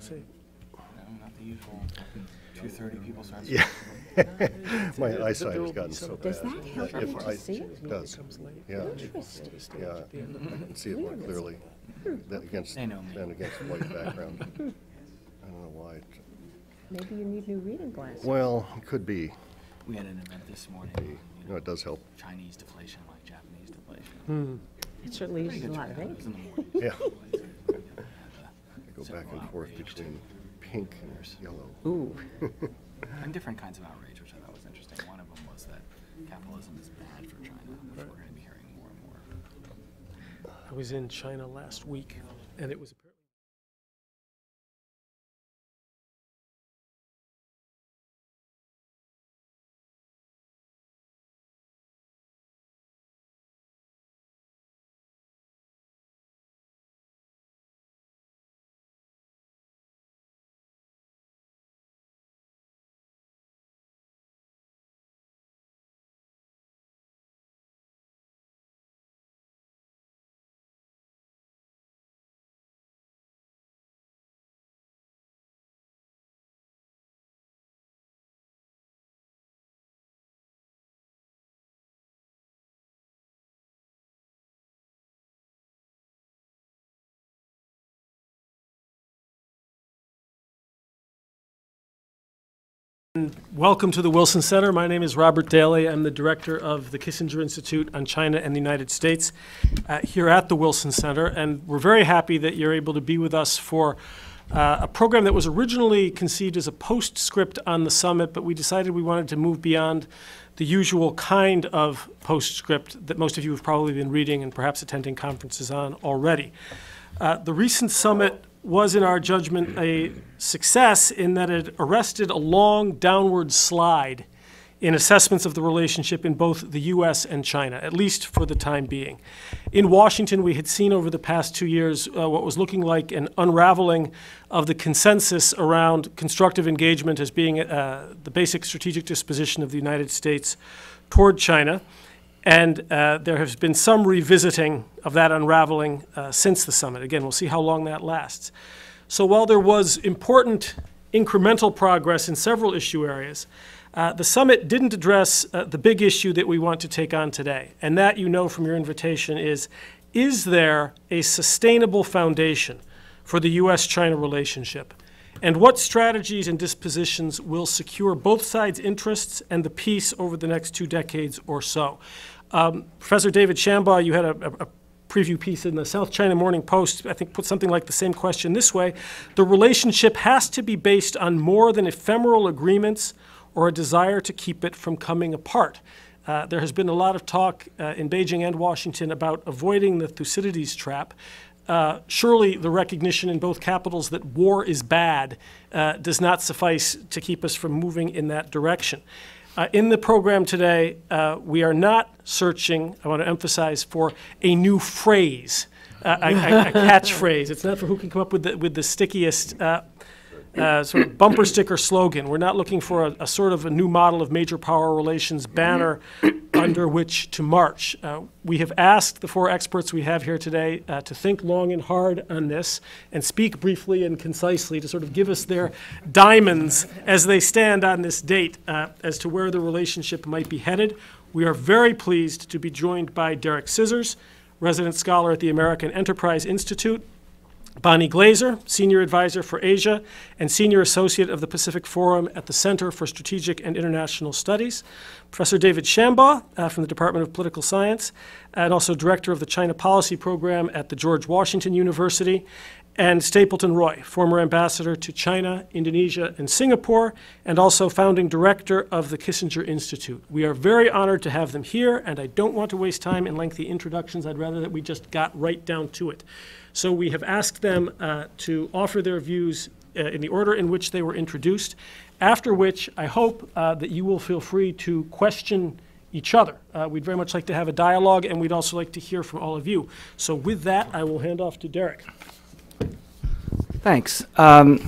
see. No, not the usual 2:30 people start. Yeah. My eyesight has gotten so bad. Does that help you to see it? It does. Yeah. Interesting. Yeah. I can see it more clearly than against They know me. white background. I don't know why. Maybe you need new reading glasses. Well, it could be. We had an event this morning. You know, it does help. Chinese deflation like Japanese deflation. It certainly uses a Pretty lot of good ink. turnout. It was in the morning. Yeah. I go back and forth between pink and yellow. Ooh. And different kinds of outrage, which I thought was interesting. One of them was that capitalism is bad for China, which we're going to be hearing more and more. I was in China last week, and it was apparently. Welcome to the Wilson Center. My name is Robert Daly. I'm the director of the Kissinger Institute on China and the United States here at the Wilson Center. And we're very happy that you're able to be with us for a program that was originally conceived as a postscript on the summit, but we decided we wanted to move beyond the usual kind of postscript that most of you have probably been reading and perhaps attending conferences on already. The recent summit was, in our judgment, a success in that it arrested a long downward slide in assessments of the relationship in both the U.S. and China, at least for the time being. In Washington, we had seen over the past 2 years what was looking like an unraveling of the consensus around constructive engagement as being the basic strategic disposition of the United States toward China. And there has been some revisiting of that unraveling since the summit. Again, we'll see how long that lasts. So while there was important incremental progress in several issue areas, the summit didn't address the big issue that we want to take on today. And that, you know from your invitation, is there a sustainable foundation for the U.S.-China relationship? And what strategies and dispositions will secure both sides' interests and the peace over the next 2 decades or so? Professor David Shambaugh, you had a preview piece in the South China Morning Post, I think put something like the same question this way. The relationship has to be based on more than ephemeral agreements or a desire to keep it from coming apart. There has been a lot of talk in Beijing and Washington about avoiding the Thucydides trap. Surely the recognition in both capitals that war is bad does not suffice to keep us from moving in that direction. In the program today, we are not searching, I want to emphasize, for a new phrase, a catchphrase. It's not for who can come up with the stickiest sort of bumper sticker slogan. We're not looking for a sort of a new model of major power relations banner under which to march. We have asked the 4 experts we have here today to think long and hard on this and speak briefly and concisely to sort of give us their diamonds as they stand on this date as to where the relationship might be headed. We are very pleased to be joined by Derek Scissors, resident scholar at the American Enterprise Institute, Bonnie Glaser, Senior Advisor for Asia and Senior Associate of the Pacific Forum at the Center for Strategic and International Studies, Professor David Shambaugh from the Department of Political Science, and also Director of the China Policy Program at the George Washington University, and Stapleton Roy, former Ambassador to China, Indonesia, and Singapore, and also founding Director of the Kissinger Institute. We are very honored to have them here, and I don't want to waste time in lengthy introductions. I'd rather that we just got right down to it. So we have asked them to offer their views in the order in which they were introduced, after which I hope that you will feel free to question each other. We'd very much like to have a dialogue, and we'd also like to hear from all of you. So with that, I will hand off to Derek. Thanks.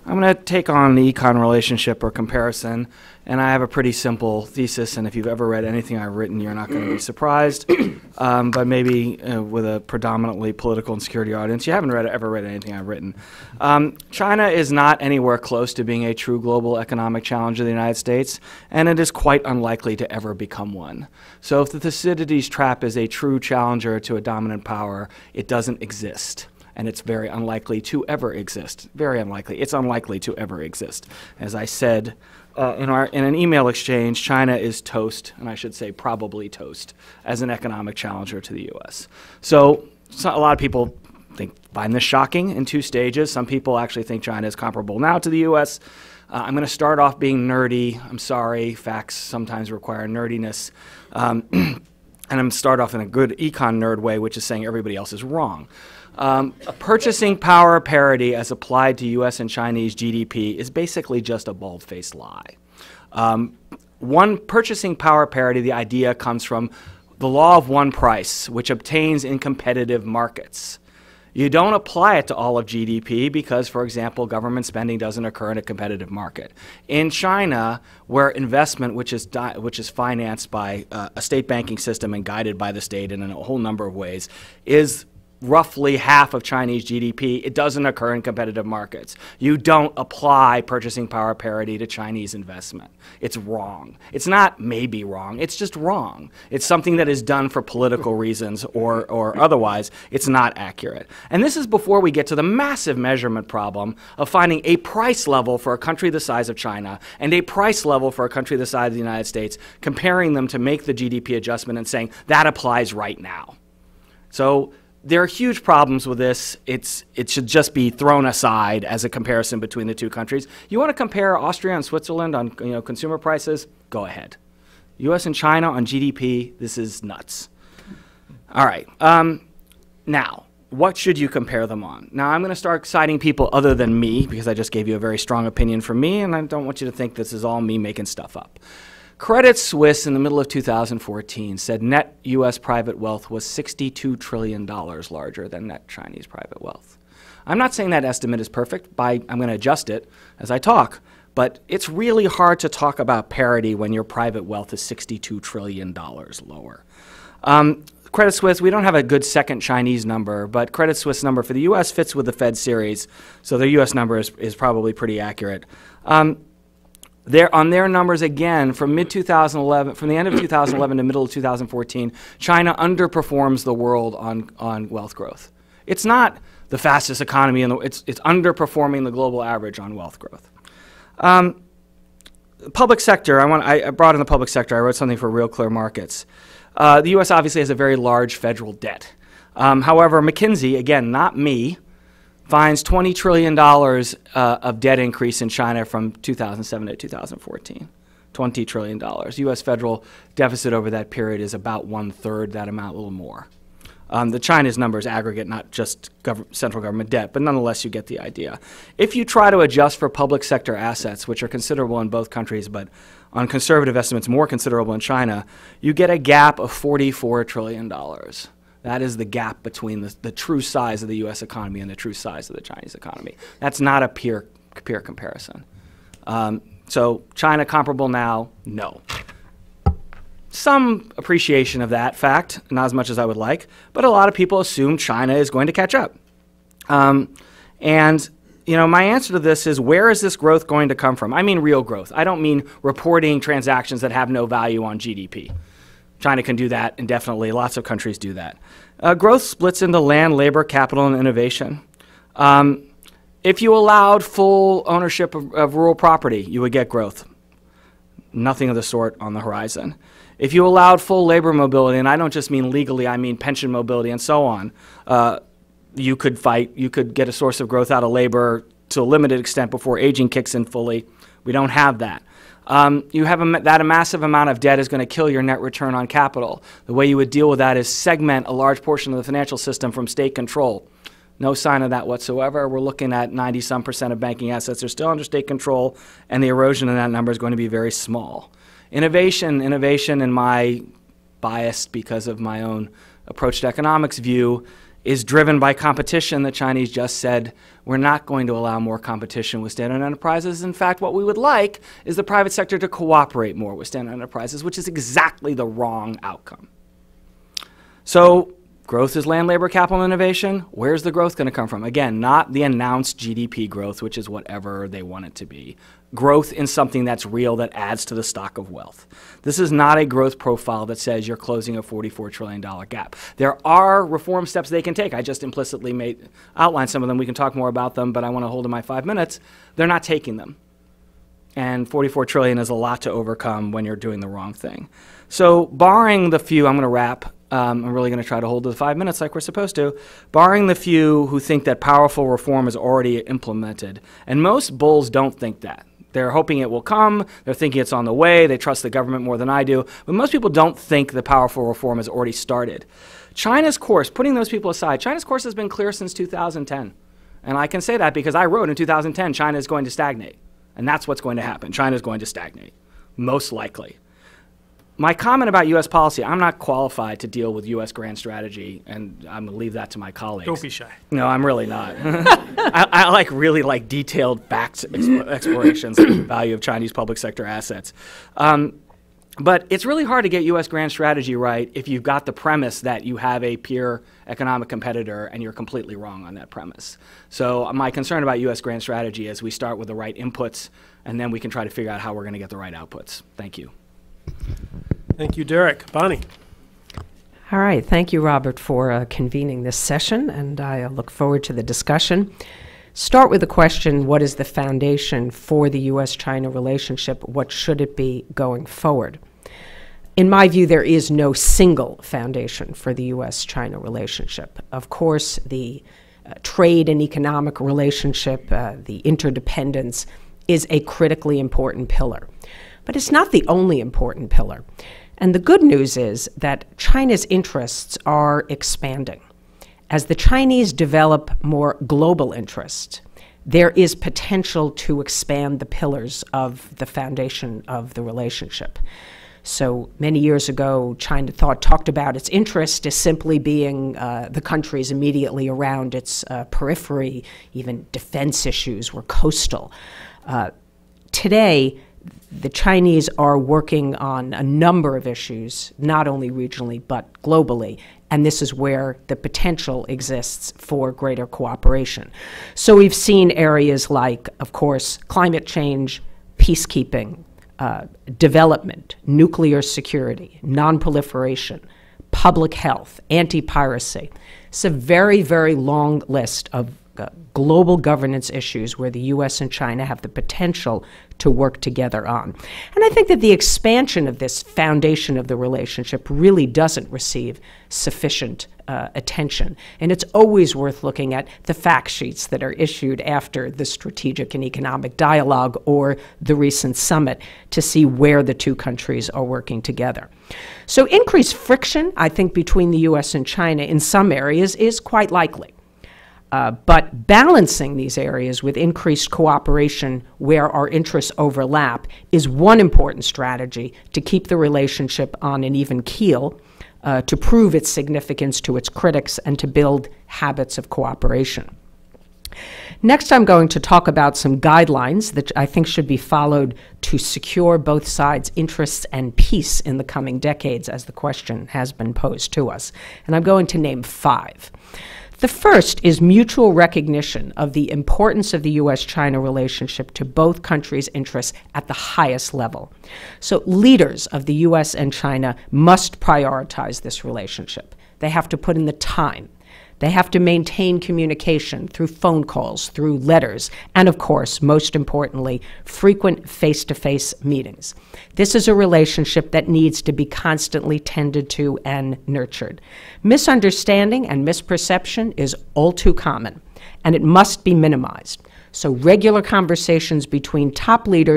I'm going to take on the econ relationship or comparison, and I have a pretty simple thesis, and if you've ever read anything I've written, you're not going to be surprised. But maybe with a predominantly political and security audience, you haven't ever read anything I've written. China is not anywhere close to being a true global economic challenge of the United States, and it is quite unlikely to ever become one. So if the Thucydides trap is a true challenger to a dominant power, it doesn't exist. And it's very unlikely to ever exist. Very unlikely. It's unlikely to ever exist. As I said in an email exchange, China is toast, and I should say probably toast, as an economic challenger to the U.S. So a lot of people find this shocking in two stages. Some people actually think China is comparable now to the U.S. I'm going to start off being nerdy. I'm sorry, facts sometimes require nerdiness. And I'm going to start off in a good econ nerd way, which is saying everybody else is wrong. A purchasing power parity as applied to U.S. and Chinese GDP is basically just a bald-faced lie. One purchasing power parity, the idea comes from the law of one price, which obtains in competitive markets. You don't apply it to all of GDP because, for example, government spending doesn't occur in a competitive market. In China, where investment, which is financed by a state banking system and guided by the state in a whole number of ways, is roughly half of Chinese GDP, it doesn't occur in competitive markets. You don't apply purchasing power parity to Chinese investment. It's wrong. It's not maybe wrong, it's just wrong. It's something that is done for political reasons or otherwise. It's not accurate. And this is before we get to the massive measurement problem of finding a price level for a country the size of China and a price level for a country the size of the United States, comparing them to make the GDP adjustment and saying that applies right now. So there are huge problems with this. It should just be thrown aside as a comparison between the two countries. You want to compare Austria and Switzerland on consumer prices? Go ahead. U.S. and China on GDP, this is nuts. All right. Now, what should you compare them on? Now, I'm going to start citing people other than me because I just gave you a very strong opinion from me, and I don't want you to think this is all me making stuff up. Credit Suisse in the middle of 2014 said net U.S. private wealth was $62 trillion larger than net Chinese private wealth. I'm not saying that estimate is perfect. I'm going to adjust it as I talk. But it's really hard to talk about parity when your private wealth is $62 trillion lower. Credit Suisse, we don't have a good second Chinese number, but Credit Suisse number for the U.S. fits with the Fed series, so the U.S. number is probably pretty accurate. On their numbers again, from mid-2011, from the end of 2011 to middle of 2014, China underperforms the world on wealth growth. It's not the fastest economy in the world. It's underperforming the global average on wealth growth. Public sector, I brought in the public sector. I wrote something for Real Clear Markets. The U.S. obviously has a very large federal debt. However, McKinsey, again, not me, finds $20 trillion of debt increase in China from 2007 to 2014. $20 trillion. U.S. federal deficit over that period is about 1/3 that amount, a little more. The China's numbers aggregate, not just central government debt, but nonetheless you get the idea. If you try to adjust for public sector assets, which are considerable in both countries, but on conservative estimates more considerable in China, you get a gap of $44 trillion. That is the gap between the true size of the U.S. economy and the true size of the Chinese economy. That's not a peer comparison. So China comparable now? No. Some appreciation of that fact, not as much as I would like, but a lot of people assume China is going to catch up. And my answer to this is, where is this growth going to come from? I mean real growth. I don't mean reporting transactions that have no value on GDP. China can do that indefinitely. Lots of countries do that. Growth splits into land, labor, capital, and innovation. If you allowed full ownership of rural property, you would get growth. Nothing of the sort on the horizon. If you allowed full labor mobility, and I don't just mean legally, I mean pension mobility and so on, you could get a source of growth out of labor to a limited extent before aging kicks in fully. We don't have that. You have that a massive amount of debt is going to kill your net return on capital. The way you would deal with that is segment a large portion of the financial system from state control. No sign of that whatsoever. We're looking at 90-some% of banking assets are still under state control, and the erosion in that number is going to be very small. Innovation in my bias because of my own approach to economics view is driven by competition. The Chinese just said, we're not going to allow more competition with state-owned enterprises. In fact, what we would like is the private sector to cooperate more with state-owned enterprises, which is exactly the wrong outcome. So growth is land, labor, capital, and innovation. Where's the growth going to come from? Again, not the announced GDP growth, which is whatever they want it to be. Growth in something that's real, that adds to the stock of wealth. This is not a growth profile that says you're closing a $44 trillion gap. There are reform steps they can take. I just implicitly outlined some of them. We can talk more about them, but I want to hold in my 5 minutes. They're not taking them. And $44 trillion is a lot to overcome when you're doing the wrong thing. So barring the few, I'm going to wrap. I'm really going to try to hold to the 5 minutes like we're supposed to. Barring the few who think that powerful reform is already implemented, and most bulls don't think that. They're hoping it will come. They're thinking it's on the way. They trust the government more than I do. But most people don't think the powerful reform has already started. China's course, putting those people aside, China's course has been clear since 2010. And I can say that because I wrote in 2010, China is going to stagnate. And that's what's going to happen. China is going to stagnate, most likely. My comment about U.S. policy, I'm not qualified to deal with U.S. grand strategy, and I'm going to leave that to my colleagues. Don't be shy. No, I'm really not. I really like detailed facts explorations of the value of Chinese public sector assets. But it's really hard to get U.S. grand strategy right if you've got the premise that you have a peer economic competitor and you're completely wrong on that premise. So my concern about U.S. grand strategy is we start with the right inputs, and then we can try to figure out how we're going to get the right outputs. Thank you. Thank you, Derek. Bonnie. All right. Thank you, Robert, for convening this session, and I look forward to the discussion. Start with the question, what is the foundation for the U.S.-China relationship? What should it be going forward? In my view, there is no single foundation for the U.S.-China relationship. Of course, the trade and economic relationship, the interdependence, is a critically important pillar. But it's not the only important pillar. And the good news is that China's interests are expanding. As the Chinese develop more global interests, there is potential to expand the pillars of the foundation of the relationship. So many years ago, China talked about its interest as simply being the countries immediately around its periphery. Even defense issues were coastal. Today, the Chinese are working on a number of issues, not only regionally but globally, and this is where the potential exists for greater cooperation. So we've seen areas like, of course, climate change, peacekeeping, development, nuclear security, non-proliferation, public health, anti-piracy. It's a very, very long list of global governance issues where the U.S. and China have the potential to work together on. And I think that the expansion of this foundation of the relationship really doesn't receive sufficient attention. And it's always worth looking at the fact sheets that are issued after the strategic and economic dialogue or the recent summit to see where the two countries are working together. So increased friction, I think, between the U.S. and China in some areas is quite likely. But balancing these areas with increased cooperation where our interests overlap is one important strategy to keep the relationship on an even keel, to prove its significance to its critics, and to build habits of cooperation. Next, I'm going to talk about some guidelines that I think should be followed to secure both sides' interests and peace in the coming decades, as the question has been posed to us. And I'm going to name 5. The first is mutual recognition of the importance of the U.S.-China relationship to both countries' interests at the highest level. So leaders of the U.S. and China must prioritize this relationship. They have to put in the time. They have to maintain communication through phone calls, through letters, and of course, most importantly, frequent face-to-face meetings. This is a relationship that needs to be constantly tended to and nurtured. Misunderstanding and misperception is all too common, and it must be minimized. So regular conversations between top leaders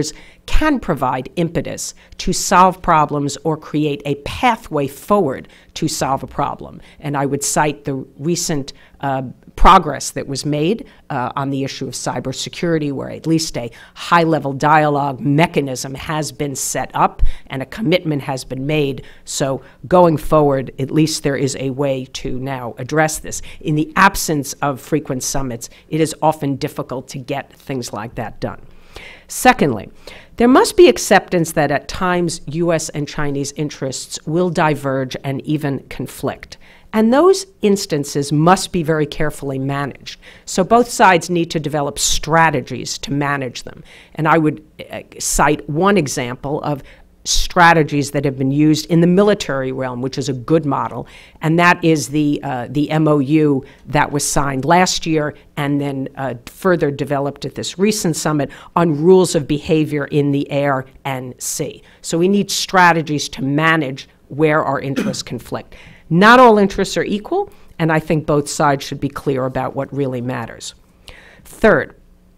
can provide impetus to solve problems or create a pathway forward to solve a problem. And I would cite the recent progress that was made on the issue of cybersecurity, where at least a high-level dialogue mechanism has been set up and a commitment has been made. So going forward, at least there is a way to now address this. In the absence of frequent summits, it is often difficult to get things like that done. Secondly, there must be acceptance that at times U.S. and Chinese interests will diverge and even conflict. And those instances must be very carefully managed. So both sides need to develop strategies to manage them. And I would cite one example of strategies that have been used in the military realm, which is a good model, and that is the MOU that was signed last year and then further developed at this recent summit on rules of behavior in the air and sea. So we need strategies to manage where our interests conflict. Not all interests are equal, and I think both sides should be clear about what really matters. Third,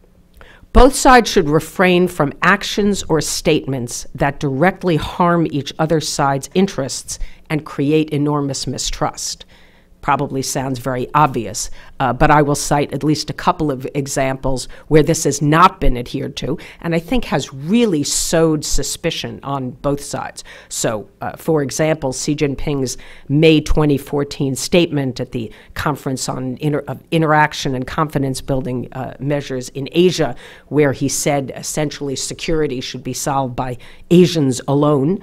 both sides should refrain from actions or statements that directly harm each other's side's interests and create enormous mistrust. Probably sounds very obvious, but I will cite at least a couple of examples where this has not been adhered to, and I think has really sowed suspicion on both sides. So, for example, Xi Jinping's May 2014 statement at the Conference on Interaction and Confidence Building Measures in Asia, where he said essentially security should be solved by Asians alone.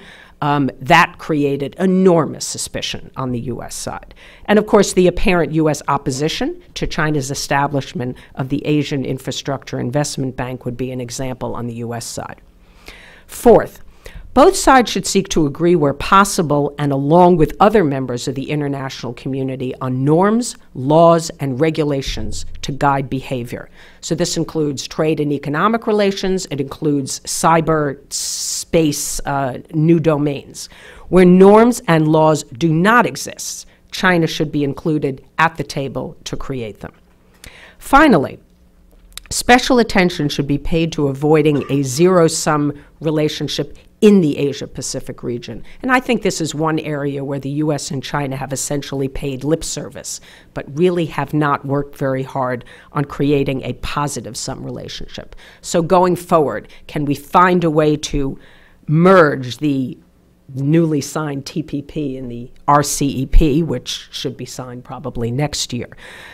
That created enormous suspicion on the U.S. side. And of course, the apparent U.S. opposition to China's establishment of the Asian Infrastructure Investment Bank would be an example on the U.S. side. Fourth, both sides should seek to agree where possible and along with other members of the international community on norms, laws, and regulations to guide behavior. So this includes trade and economic relations. It includes cyber space, new domains. Where norms and laws do not exist, China should be included at the table to create them. Finally, special attention should be paid to avoiding a zero-sum relationship in the Asia-Pacific region. And I think this is one area where the U.S. and China have essentially paid lip service, but really have not worked very hard on creating a positive-sum relationship. So going forward, can we find a way to merge the newly signed TPP and the RCEP, which should be signed probably next year?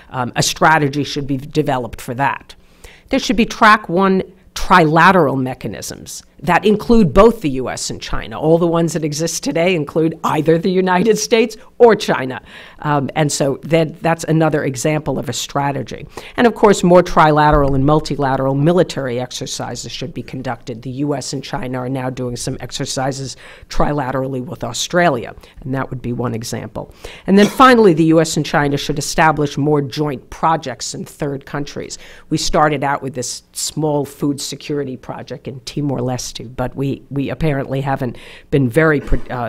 A strategy should be developed for that. There should be track one trilateral mechanisms that include both the U.S. and China. All the ones that exist today include either the United States or China. And so that's another example of a strategy. And of course, more trilateral and multilateral military exercises should be conducted. The U.S. and China are now doing some exercises trilaterally with Australia, and that would be one example. And then finally, the U.S. and China should establish more joint projects in third countries. We started out with this small food security project in Timor-Leste, but we apparently haven't been very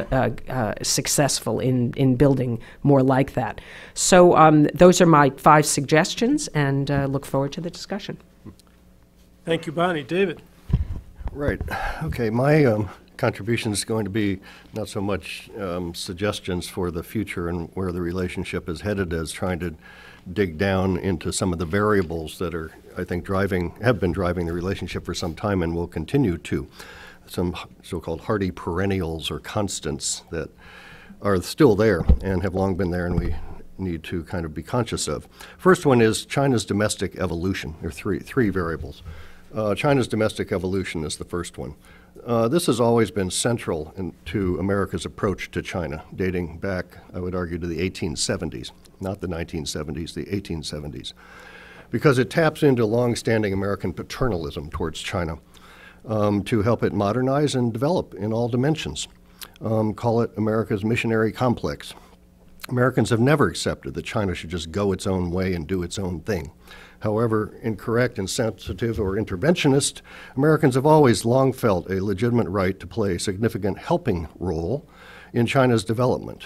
successful in building more like that. So those are my 5 suggestions, and look forward to the discussion. Thank you, Bonnie. David? Right. Okay, my contribution is going to be not so much suggestions for the future and where the relationship is headed as trying to dig down into some of the variables that are, I think, have been driving the relationship for some time and will continue to. Some so-called hardy perennials or constants that are still there and have long been there and we need to kind of be conscious of. First one is China's domestic evolution. There are three variables. China's domestic evolution is the first one. This has always been central to America's approach to China, dating back, I would argue, to the 1870s, not the 1970s, the 1870s, because it taps into long-standing American paternalism towards China to help it modernize and develop in all dimensions. Call it America's missionary complex. Americans have never accepted that China should just go its own way and do its own thing. However incorrect, insensitive, or interventionist, Americans have always long felt a legitimate right to play a significant helping role in China's development.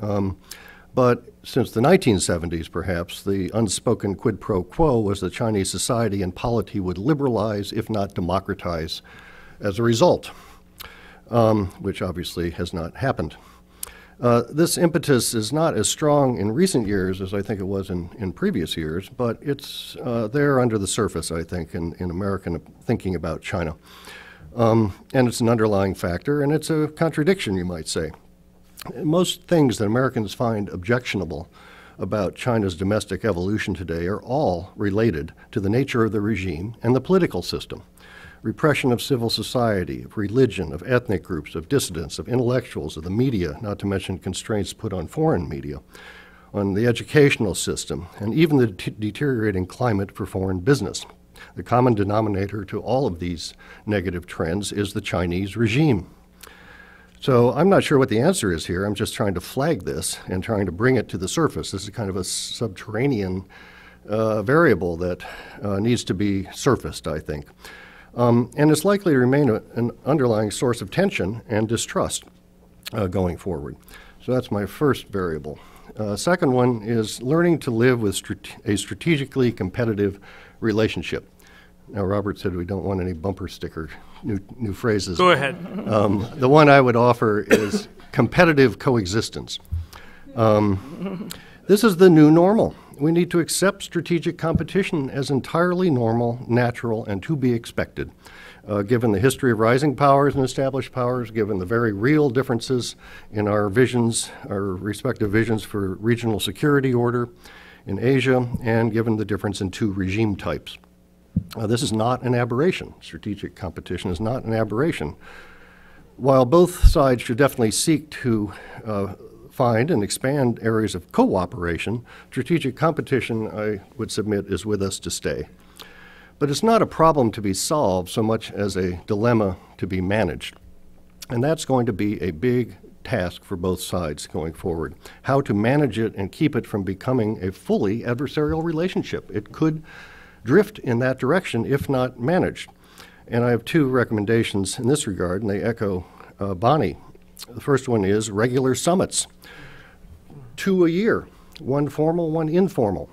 But since the 1970s, perhaps, the unspoken quid pro quo was that Chinese society and polity would liberalize, if not democratize, as a result, which obviously has not happened. This impetus is not as strong in recent years as I think it was in previous years, but it's there under the surface, I think, in American thinking about China. And it's an underlying factor, and it's a contradiction, you might say. Most things that Americans find objectionable about China's domestic evolution today are all related to the nature of the regime and the political system. Repression of civil society, of religion, of ethnic groups, of dissidents, of intellectuals, of the media, not to mention constraints put on foreign media, on the educational system, and even the deteriorating climate for foreign business. The common denominator to all of these negative trends is the Chinese regime. So I'm not sure what the answer is here. I'm just trying to flag this and trying to bring it to the surface. This is kind of a subterranean variable that needs to be surfaced, I think. And it's likely to remain an underlying source of tension and distrust going forward. So that's my first variable. Second one is learning to live with a strategically competitive relationship. Now, Robert said we don't want any bumper sticker new phrases. Go ahead. The one I would offer is competitive coexistence. This is the new normal. We need to accept strategic competition as entirely normal, natural, and to be expected, given the history of rising powers and established powers, given the very real differences in our visions, our respective visions for regional security order in Asia, and given the difference in two regime types. This is not an aberration. Strategic competition is not an aberration. While both sides should definitely seek to find and expand areas of cooperation, strategic competition, I would submit, is with us to stay. But it's not a problem to be solved so much as a dilemma to be managed. And that's going to be a big task for both sides going forward. How to manage it and keep it from becoming a fully adversarial relationship. It could drift in that direction if not managed. And I have two recommendations in this regard, and they echo Bonnie. The first one is regular summits. 2 a year, one formal, one informal,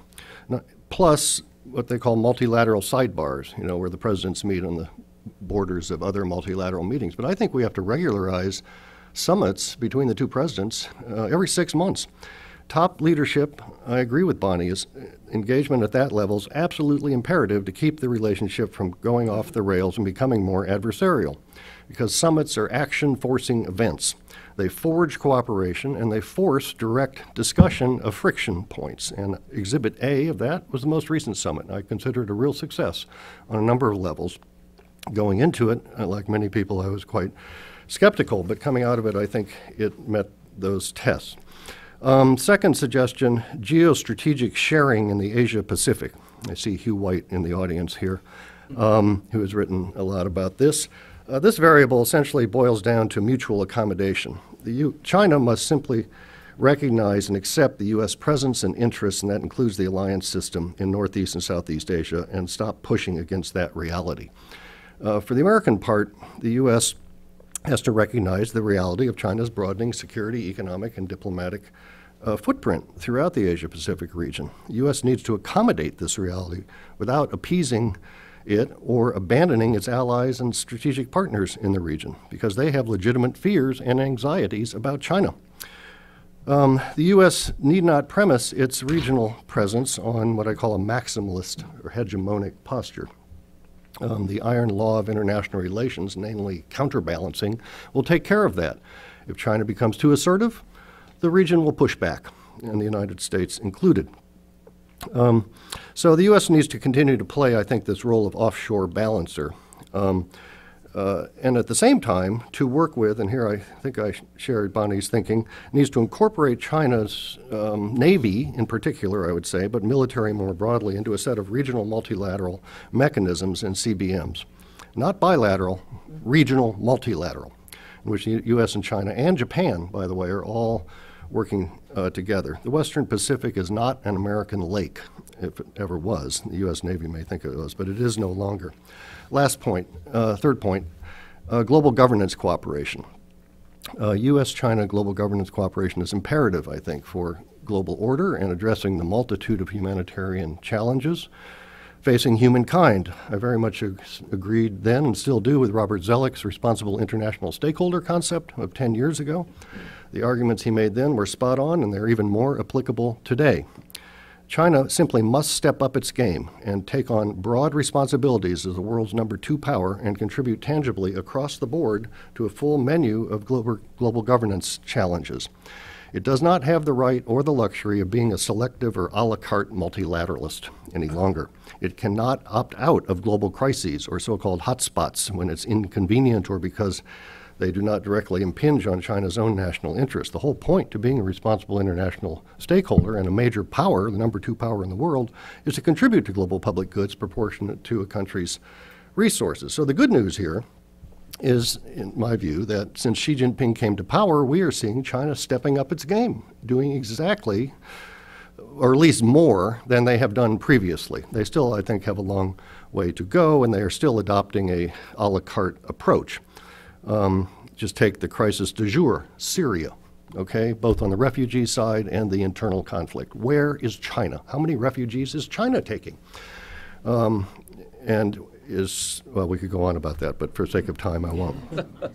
plus what they call multilateral sidebars, where the presidents meet on the borders of other multilateral meetings. But I think we have to regularize summits between the two presidents every 6 months. Top leadership, I agree with Bonnie, is engagement at that level is absolutely imperative to keep the relationship from going off the rails and becoming more adversarial, because summits are action-forcing events. They forge cooperation and they force direct discussion of friction points. And Exhibit A of that was the most recent summit. I consider it a real success on a number of levels. Going into it, like many people, I was quite skeptical, but coming out of it, I think it met those tests. Second suggestion, geostrategic sharing in the Asia-Pacific. I see Hugh White in the audience here, who has written a lot about this. This variable essentially boils down to mutual accommodation. China must simply recognize and accept the U.S. presence and interests, and that includes the alliance system in Northeast and Southeast Asia, and stop pushing against that reality. For the American part, the U.S. has to recognize the reality of China's broadening security, economic, and diplomatic footprint throughout the Asia-Pacific region. The U.S. needs to accommodate this reality without appeasing it or abandoning its allies and strategic partners in the region, because they have legitimate fears and anxieties about China. The U.S. need not premise its regional presence on what I call a maximalist or hegemonic posture. The iron law of international relations, namely counterbalancing, will take care of that. If China becomes too assertive, the region will push back, and the United States included. So the U.S. needs to continue to play, I think, this role of offshore balancer. And at the same time, to work with, and here I think I shared Bonnie's thinking, needs to incorporate China's Navy in particular, I would say, but military more broadly, into a set of regional multilateral mechanisms and CBMs. Not bilateral, regional multilateral, in which the U.S. and China and Japan, by the way, are all working together. The Western Pacific is not an American lake, if it ever was. The U.S. Navy may think it was, but it is no longer. Last point, third point, global governance cooperation. U.S.-China global governance cooperation is imperative, I think, for global order and addressing the multitude of humanitarian challenges. facing humankind. I very much agreed then and still do with Robert Zoellick's responsible international stakeholder concept of 10 years ago. The arguments he made then were spot on, and they're even more applicable today. China simply must step up its game and take on broad responsibilities as the world's #2 power and contribute tangibly across the board to a full menu of global governance challenges. It does not have the right or the luxury of being a selective or a la carte multilateralist any longer. It cannot opt out of global crises or so-called hotspots when it's inconvenient or because they do not directly impinge on China's own national interest. The whole point to being a responsible international stakeholder and a major power, the #2 power in the world, is to contribute to global public goods proportionate to a country's resources. So the good news here is, in my view, that since Xi Jinping came to power, we are seeing China stepping up its game, doing exactly, or at least more, than they have done previously. They still, I think, have a long way to go, and they are still adopting a la carte approach. Just take the crisis du jour, Syria, okay, both on the refugee side and the internal conflict. Where is China? How many refugees is China taking? Well, we could go on about that, but for sake of time, I won't.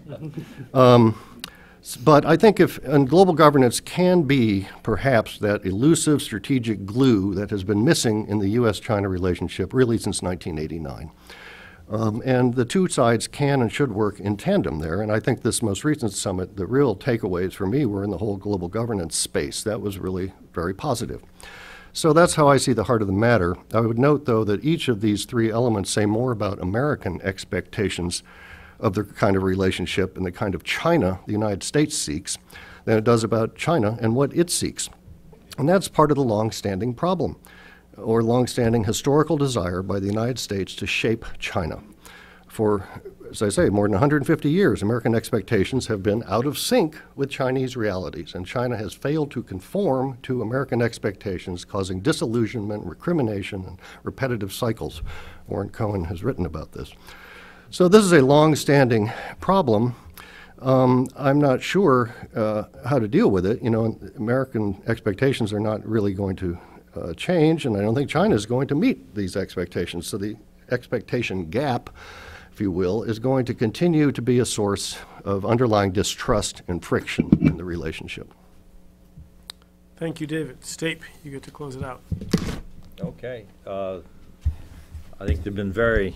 But I think and global governance can be perhaps that elusive strategic glue that has been missing in the U.S.-China relationship really since 1989. And the two sides can and should work in tandem there. And I think this most recent summit, the real takeaways for me were in the whole global governance space. That was really very positive. So that's how I see the heart of the matter. I would note, though, that each of these three elements say more about American expectations of the kind of relationship and the kind of China the United States seeks than it does about China and what it seeks. And that's part of the long-standing problem, or long-standing historical desire by the United States to shape China. For, as I say, more than 150 years, American expectations have been out of sync with Chinese realities, and China has failed to conform to American expectations, causing disillusionment, recrimination, and repetitive cycles. Warren Cohen has written about this. So this is a long-standing problem. I'm not sure how to deal with it. You know, American expectations are not really going to change, and I don't think China is going to meet these expectations. So the expectation gap, if you will, is going to continue to be a source of underlying distrust and friction in the relationship. Thank you, David. Stape, you get to close it out. Okay. I think there have been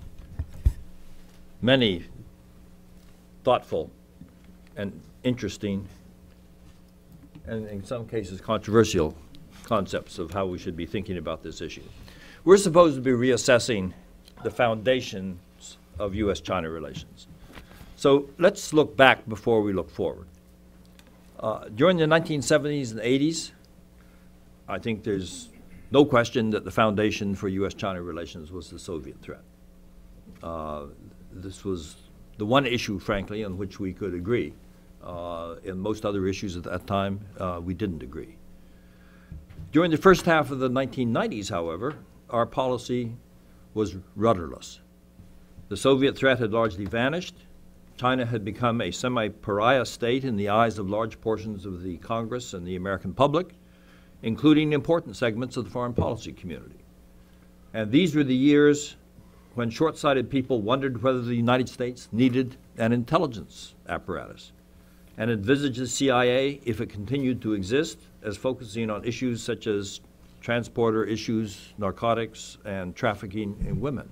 many thoughtful and interesting, and in some cases controversial, concepts of how we should be thinking about this issue. We're supposed to be reassessing the foundations of U.S.-China relations. So let's look back before we look forward. During the 1970s and 80s, I think there's no question that the foundation for U.S.-China relations was the Soviet threat. This was the one issue, frankly, on which we could agree. In most other issues at that time, we didn't agree. During the first half of the 1990s, however, our policy was rudderless. The Soviet threat had largely vanished. China had become a semi-pariah state in the eyes of large portions of the Congress and the American public, including important segments of the foreign policy community. And these were the years when short-sighted people wondered whether the United States needed an intelligence apparatus and envisaged the CIA, if it continued to exist, as focusing on issues such as transporter issues, narcotics, and trafficking in women.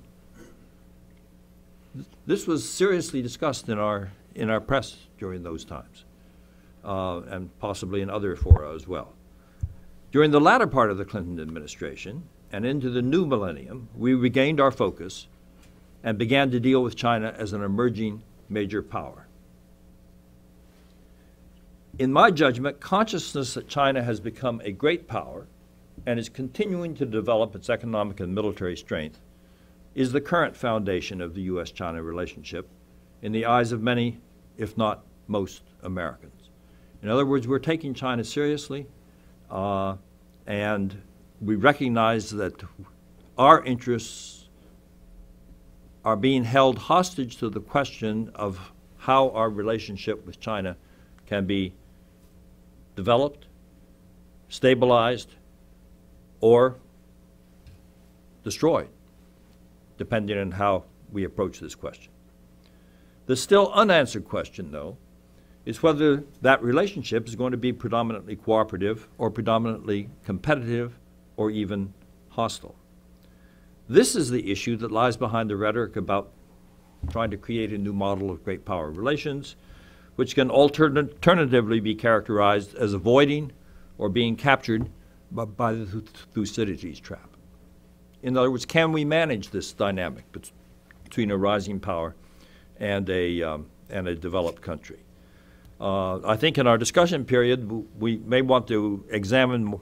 This was seriously discussed in our press during those times, and possibly in other fora as well. During the latter part of the Clinton administration and into the new millennium, we regained our focus and began to deal with China as an emerging major power. In my judgment, consciousness that China has become a great power and is continuing to develop its economic and military strength is the current foundation of the U.S.-China relationship in the eyes of many, if not most, Americans. In other words, we're taking China seriously, and we recognize that our interests are being held hostage to the question of how our relationship with China can be developed, stabilized, or destroyed depending on how we approach this question. The still unanswered question, though, is whether that relationship is going to be predominantly cooperative or predominantly competitive or even hostile. This is the issue that lies behind the rhetoric about trying to create a new model of great power relations, which can alternatively be characterized as avoiding or being captured by the Thucydides trap. In other words, can we manage this dynamic between a rising power and a developed country? I think in our discussion period, we may want to examine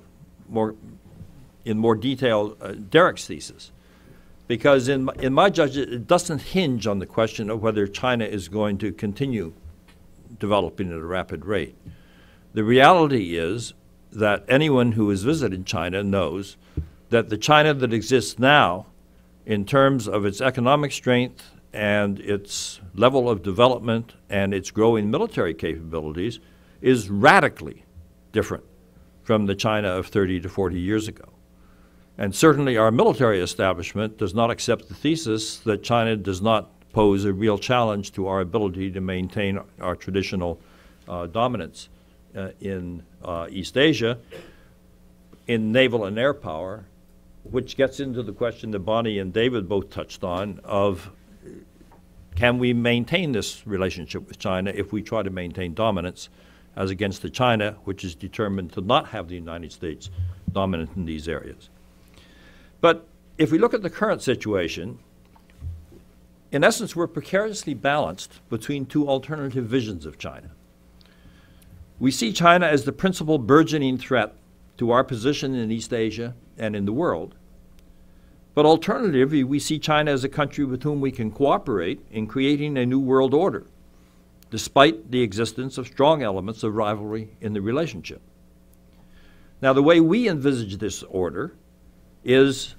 in more detail Derek's thesis, because in my judgment, it doesn't hinge on the question of whether China is going to continue developing at a rapid rate. The reality is that anyone who has visited China knows that the China that exists now, in terms of its economic strength and its level of development and its growing military capabilities, is radically different from the China of 30 to 40 years ago. And certainly our military establishment does not accept the thesis that China does not pose a real challenge to our ability to maintain our traditional dominance in East Asia, in naval and air power, which gets into the question that Bonnie and David both touched on of can we maintain this relationship with China if we try to maintain dominance as against the China which is determined to not have the United States dominant in these areas. But if we look at the current situation, in essence, we're precariously balanced between two alternative visions of China. We see China as the principal burgeoning threat to our position in East Asia and in the world. But alternatively, we see China as a country with whom we can cooperate in creating a new world order, despite the existence of strong elements of rivalry in the relationship. Now, the way we envisage this order is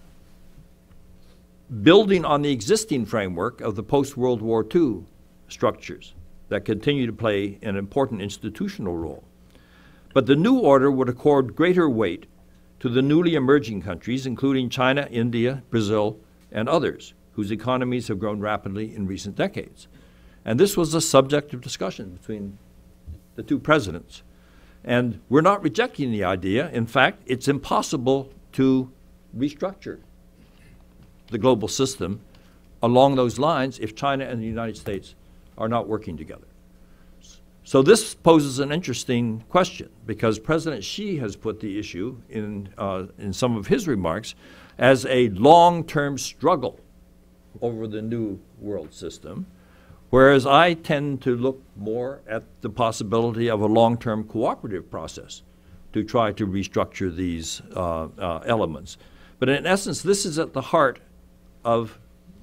building on the existing framework of the post-World War II structures that continue to play an important institutional role. But the new order would accord greater weight to the newly emerging countries, including China, India, Brazil, and others, whose economies have grown rapidly in recent decades. And this was a subject of discussion between the two presidents. And we're not rejecting the idea. In fact, it's impossible to restructure the global system along those lines if China and the United States are not working together. So this poses an interesting question because President Xi has put the issue in some of his remarks as a long-term struggle over the new world system, whereas I tend to look more at the possibility of a long-term cooperative process to try to restructure these elements. But in essence, this is at the heart of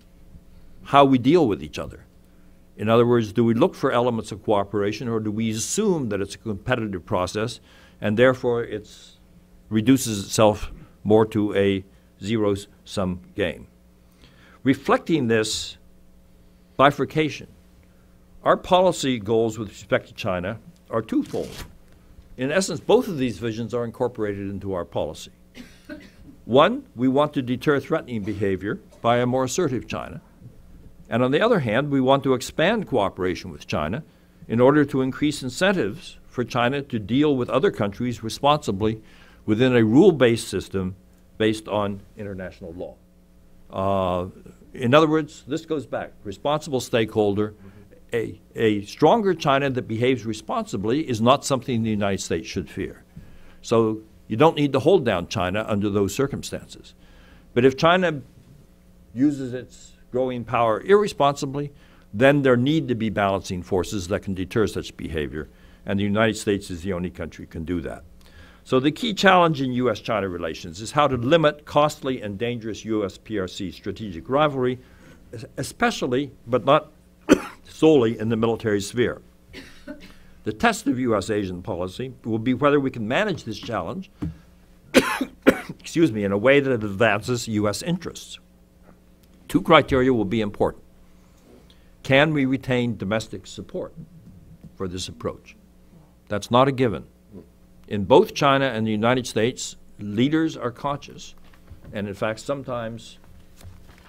how we deal with each other. In other words, do we look for elements of cooperation or do we assume that it's a competitive process and therefore it reduces itself more to a zero-sum game? Reflecting this bifurcation, our policy goals with respect to China are twofold. In essence, both of these visions are incorporated into our policy. One, we want to deter threatening behavior by a more assertive China. And on the other hand, we want to expand cooperation with China in order to increase incentives for China to deal with other countries responsibly within a rule-based system based on international law. In other words, this goes back, responsible stakeholder. A stronger China that behaves responsibly is not something the United States should fear. So you don't need to hold down China under those circumstances. But if China uses its growing power irresponsibly, then there need to be balancing forces that can deter such behavior, and the United States is the only country that can do that. So the key challenge in U.S.-China relations is how to limit costly and dangerous U.S.-PRC strategic rivalry, especially, but not solely, in the military sphere. The test of U.S.-Asian policy will be whether we can manage this challenge excuse me, in a way that advances U.S. interests. Two criteria will be important. Can we retain domestic support for this approach? That's not a given. In both China and the United States, leaders are conscious, and in fact sometimes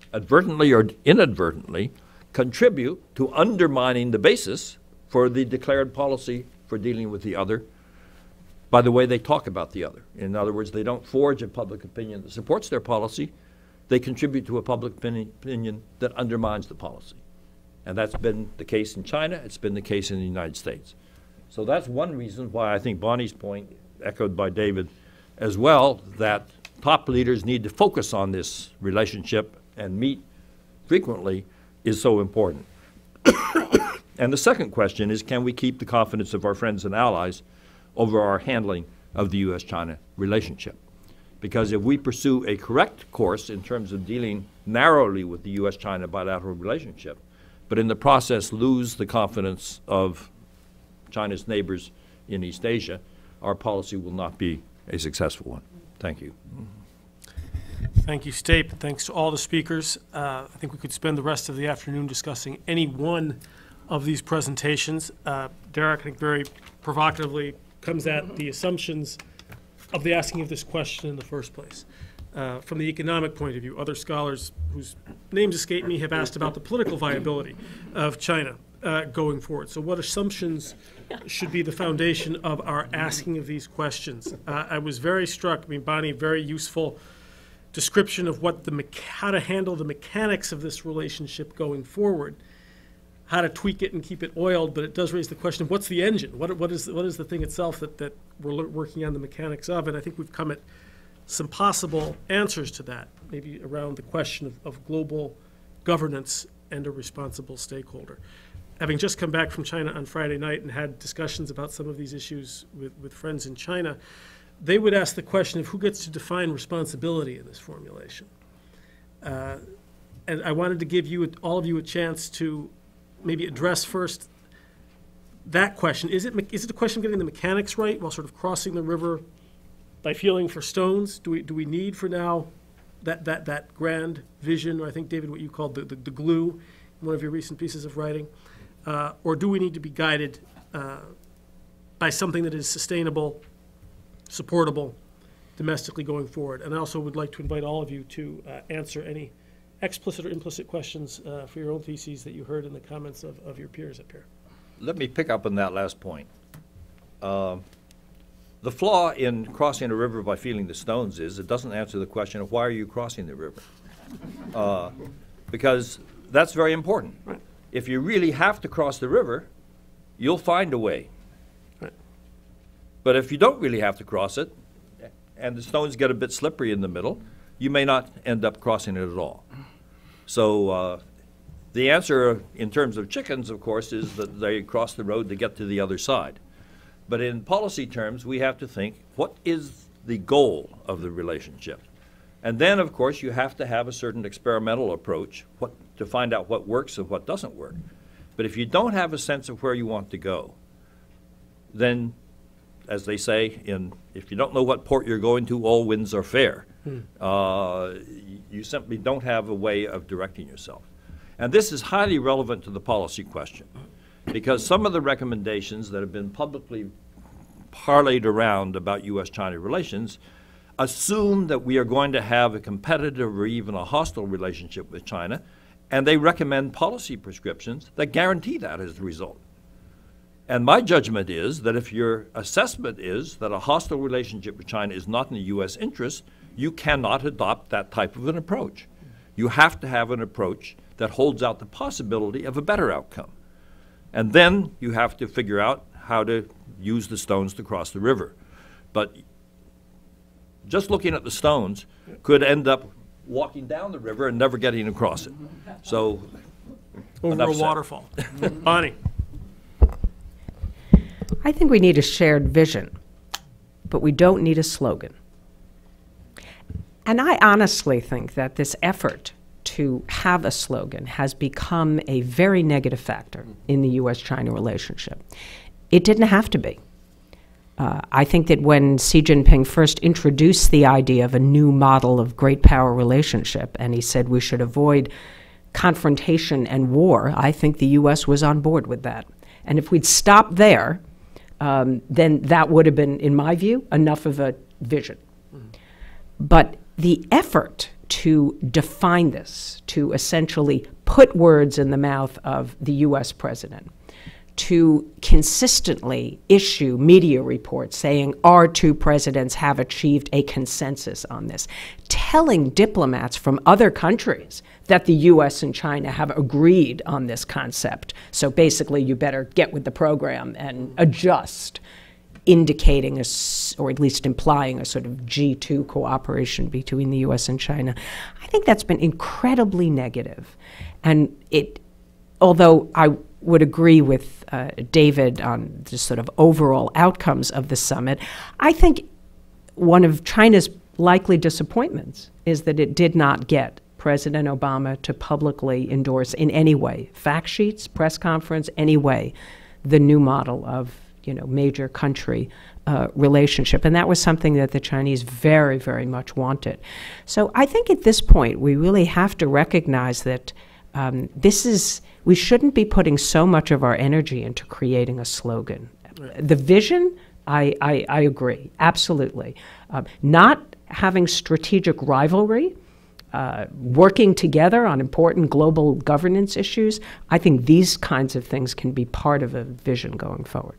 advertently or inadvertently, contribute to undermining the basis for the declared policy for dealing with the other by the way they talk about the other. In other words, they don't forge a public opinion that supports their policy. They contribute to a public opinion that undermines the policy. And that's been the case in China. It's been the case in the United States. So that's one reason why I think Bonnie's point, echoed by David as well, that top leaders need to focus on this relationship and meet frequently is so important. And the second question is, can we keep the confidence of our friends and allies over our handling of the U.S.-China relationship? Because if we pursue a correct course in terms of dealing narrowly with the U.S.-China bilateral relationship, but in the process lose the confidence of China's neighbors in East Asia, our policy will not be a successful one. Thank you. Thank you, Stape. Thanks to all the speakers. I think we could spend the rest of the afternoon discussing any one of these presentations. Derek, I think, very provocatively comes at the assumptions of the asking of this question in the first place. From the economic point of view, other scholars whose names escape me have asked about the political viability of China going forward. So what assumptions should be the foundation of our asking of these questions? I was very struck, Bonnie, very useful description of what how to handle the mechanics of this relationship going forward, how to tweak it and keep it oiled, but it does raise the question of what's the engine? What is the thing itself that we're working on the mechanics of? And I think we've come at some possible answers to that, maybe around the question of global governance and a responsible stakeholder. Having just come back from China on Friday night and had discussions about some of these issues with friends in China, they would ask the question of who gets to define responsibility in this formulation. And I wanted to give you, all of you, a chance to maybe address first that question. Is it a question of getting the mechanics right while sort of crossing the river by feeling for stones? Do we need for now that grand vision, or I think, David, what you called the glue in one of your recent pieces of writing? Or do we need to be guided by something that is sustainable, supportable domestically going forward? And I also would like to invite all of you to answer any explicit or implicit questions for your own theses that you heard in the comments of your peers up here. Let me pick up on that last point. The flaw in crossing a river by feeling the stones is it doesn't answer the question of why are you crossing the river? Because that's very important. Right. If you really have to cross the river, you'll find a way. Right. But if you don't really have to cross it, and the stones get a bit slippery in the middle, you may not end up crossing it at all. So the answer in terms of chickens, of course, is that they cross the road to get to the other side. But in policy terms, we have to think, what is the goal of the relationship? And then, of course, you have to have a certain experimental approach to find out what works and what doesn't work. But if you don't have a sense of where you want to go, then, as they say, if you don't know what port you're going to, all winds are fair. You simply don't have a way of directing yourself. And this is highly relevant to the policy question, because some of the recommendations that have been publicly parlayed around about U.S.-China relations assume that we are going to have a competitive or even a hostile relationship with China, and they recommend policy prescriptions that guarantee that as the result. And my judgment is that if your assessment is that a hostile relationship with China is not in the U.S. interest, you cannot adopt that type of an approach. You have to have an approach that holds out the possibility of a better outcome. And then you have to figure out how to use the stones to cross the river. But just looking at the stones could end up walking down the river and never getting across it. So, Over a waterfall. Bonnie. I think we need a shared vision, but we don't need a slogan. And I honestly think that this effort to have a slogan has become a very negative factor in the U.S.-China relationship. It didn't have to be. I think that when Xi Jinping first introduced the idea of a new model of great power relationship, and he said we should avoid confrontation and war, I think the U.S. was on board with that. And if we'd stopped there, then that would have been, in my view, enough of a vision. But the effort to define this, to essentially put words in the mouth of the U.S. president, to consistently issue media reports saying our two presidents have achieved a consensus on this, telling diplomats from other countries that the U.S. and China have agreed on this concept. So basically, you better get with the program and adjust, indicating, or at least implying, a sort of G2 cooperation between the U.S. and China. I think that's been incredibly negative. And although I would agree with David on the sort of overall outcomes of the summit, I think one of China's likely disappointments is that it did not get President Obama to publicly endorse in any way, fact sheets, press conference, any way, the new model of major country relationship. And that was something that the Chinese very, very much wanted. So I think at this point, we really have to recognize that we shouldn't be putting so much of our energy into creating a slogan. Right. The vision, I agree, absolutely. Not having strategic rivalry, working together on important global governance issues, I think these kinds of things can be part of a vision going forward.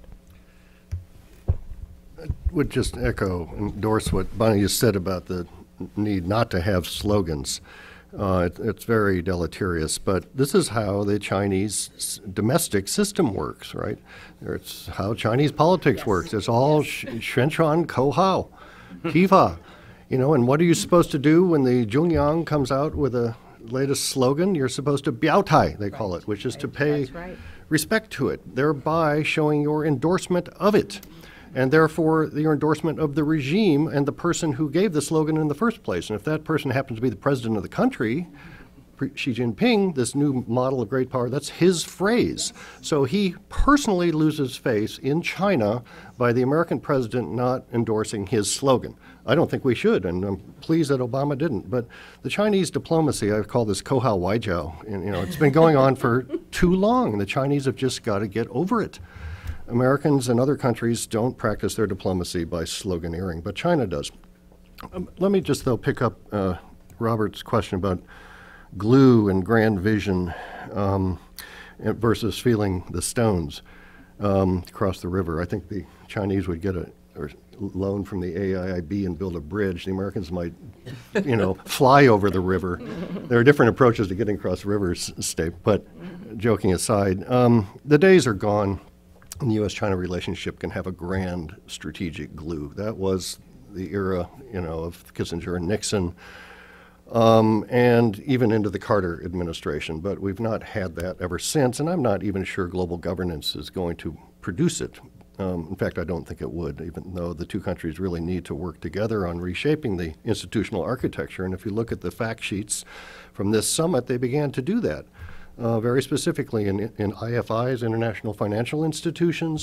I would just endorse what Bonnie just said about the need not to have slogans. It's very deleterious, but this is how the Chinese domestic system works, right? It's how Chinese politics works. It's all Xuanchuan Kou Kifa. And what are you supposed to do when the Zhongyang comes out with a latest slogan? You're supposed to biaotai, they call it, which is to pay respect to it, thereby showing your endorsement of it, and therefore your endorsement of the regime and the person who gave the slogan in the first place. And if that person happens to be the president of the country, Xi Jinping, this new model of great power, that's his phrase. So he personally loses face in China by the American president not endorsing his slogan. I don't think we should, and I'm pleased that Obama didn't. But the Chinese diplomacy, I call this Kohao Waijiao, and it's been going on for too long, and the Chinese have just got to get over it. Americans and other countries don't practice their diplomacy by sloganeering, but China does. Let me just, though, pick up Robert's question about glue and grand vision versus feeling the stones across the river. I think the Chinese would get a loan from the AIIB and build a bridge. The Americans might, fly over the river. There are different approaches to getting across rivers, but joking aside, the days are gone. And the U.S.-China relationship can have a grand strategic glue. That was the era, of Kissinger and Nixon, and even into the Carter administration. But we've not had that ever since, and I'm not even sure global governance is going to produce it. In fact, I don't think it would, even though the two countries really need to work together on reshaping the institutional architecture. And if you look at the fact sheets from this summit, they began to do that. Very specifically in IFIs, international financial institutions,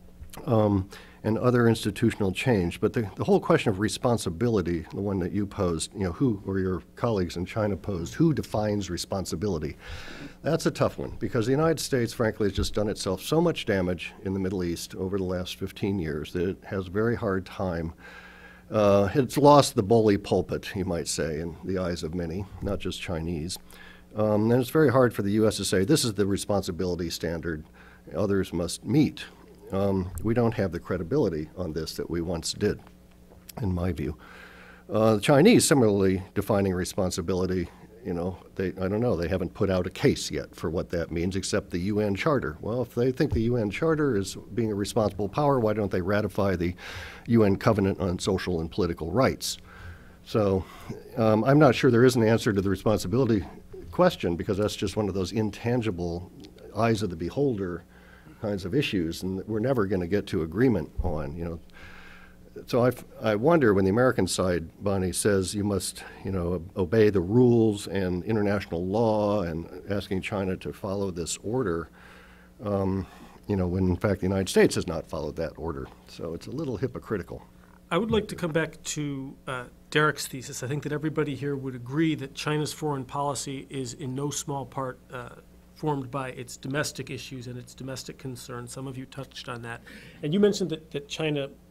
and other institutional change. But the whole question of responsibility, the one that you posed, who, or your colleagues in China posed, who defines responsibility? That's a tough one, because the United States, frankly, has just done itself so much damage in the Middle East over the last 15 years that it has a very hard time. It's lost the bully pulpit, you might say, in the eyes of many, not just Chinese. And it's very hard for the U.S. to say, this is the responsibility standard others must meet. We don't have the credibility on this that we once did, in my view. The Chinese, similarly, defining responsibility, I don't know, they haven't put out a case yet for what that means, except the UN Charter. Well, if they think the UN Charter is being a responsible power, why don't they ratify the UN Covenant on Social and Political Rights? So I'm not sure there is an answer to the responsibility question, because that's just one of those intangible, eyes of the beholder kinds of issues, and we're never going to get to agreement on, So I wonder, when the American side, Bonnie, says you must, obey the rules and international law, and asking China to follow this order, when in fact the United States has not followed that order. So it's a little hypocritical. I would like to come back to Derek's thesis. I think that everybody here would agree that China's foreign policy is in no small part formed by its domestic issues and its domestic concerns. Some of you touched on that. And you mentioned that China,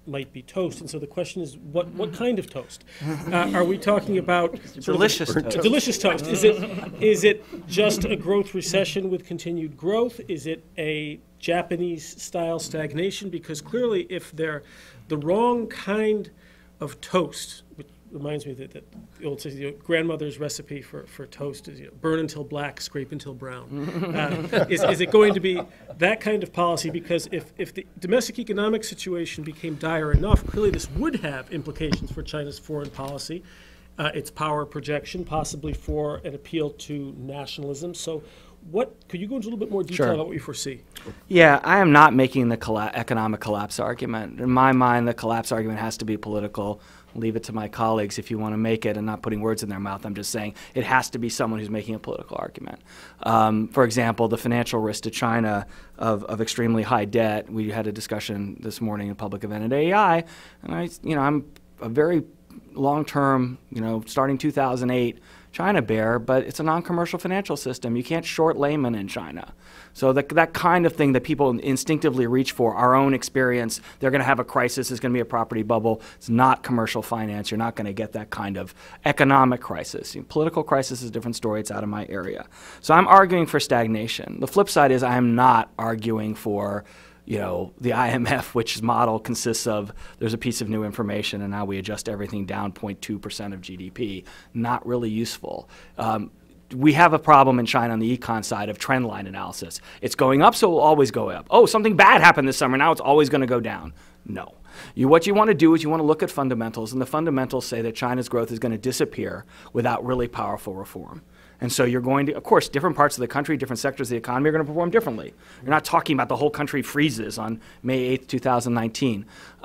might be toast. And so the question is, what kind of toast? Are we talking about sort of Delicious toast. delicious toast? Is it just a growth recession with continued growth? Is it a Japanese-style stagnation? Because clearly, if they're the wrong kind of toast, which reminds me that the old grandmother's recipe for toast is burn until black, scrape until brown. Is it going to be that kind of policy? Because if the domestic economic situation became dire enough, clearly this would have implications for China's foreign policy, its power projection, possibly for an appeal to nationalism. So could you go into a little bit more detail Sure. about what you foresee? Yeah, I am not making the economic collapse argument. In my mind, the collapse argument has to be political. Leave it to my colleagues if you want to make it, and not putting words in their mouth. I'm just saying it has to be someone who's making a political argument. For example, the financial risk to China of extremely high debt. We had a discussion this morning in a public event at AEI, and I'm a very long-term, starting 2008 China bear, but it's a non-commercial financial system. You can't short laymen in China. So that kind of thing that people instinctively reach for, our own experience, they're going to have a crisis, there's going to be a property bubble. It's not commercial finance. You're not going to get that kind of economic crisis. Political crisis is a different story. It's out of my area. So I'm arguing for stagnation. The flip side is I am not arguing for the IMF, which model consists of there's a piece of new information and now we adjust everything down 0.2% of GDP. Not really useful. We have a problem in China on the econ side of trend line analysis. It's going up, so it will always go up. Oh, something bad happened this summer, now it's always going to go down. No. What you want to do is you want to look at fundamentals, and the fundamentals say that China's growth is going to disappear without really powerful reform. And so you're going to, of course, different parts of the country, different sectors of the economy are going to perform differently. You're not talking about the whole country freezes on May 8th, 2019.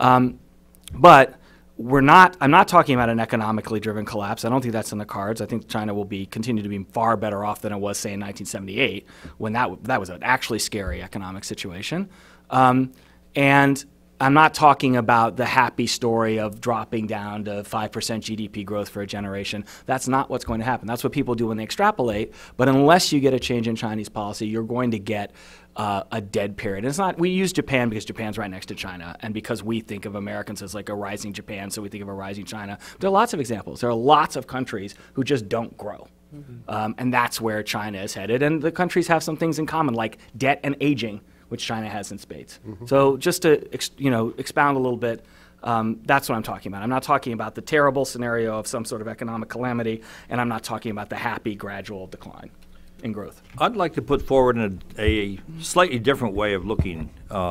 But I'm not talking about an economically driven collapse. I don't think that's in the cards. I think China will continue to be far better off than it was, say, in 1978, when that was an actually scary economic situation. And I'm not talking about the happy story of dropping down to 5% GDP growth for a generation. That's not what's going to happen. That's what people do when they extrapolate. But unless you get a change in Chinese policy, you're going to get a dead period. It's not. We use Japan because Japan's right next to China, and because we think of Americans as like a rising Japan, so we think of a rising China. There are lots of examples. There are lots of countries who just don't grow. And that's where China is headed. And the countries have some things in common, like debt and aging, which China has in spades. So just to expound a little bit, that's what I'm talking about. I'm not talking about the terrible scenario of some sort of economic calamity, and I'm not talking about the happy gradual decline in growth. I'd like to put forward a slightly different way of looking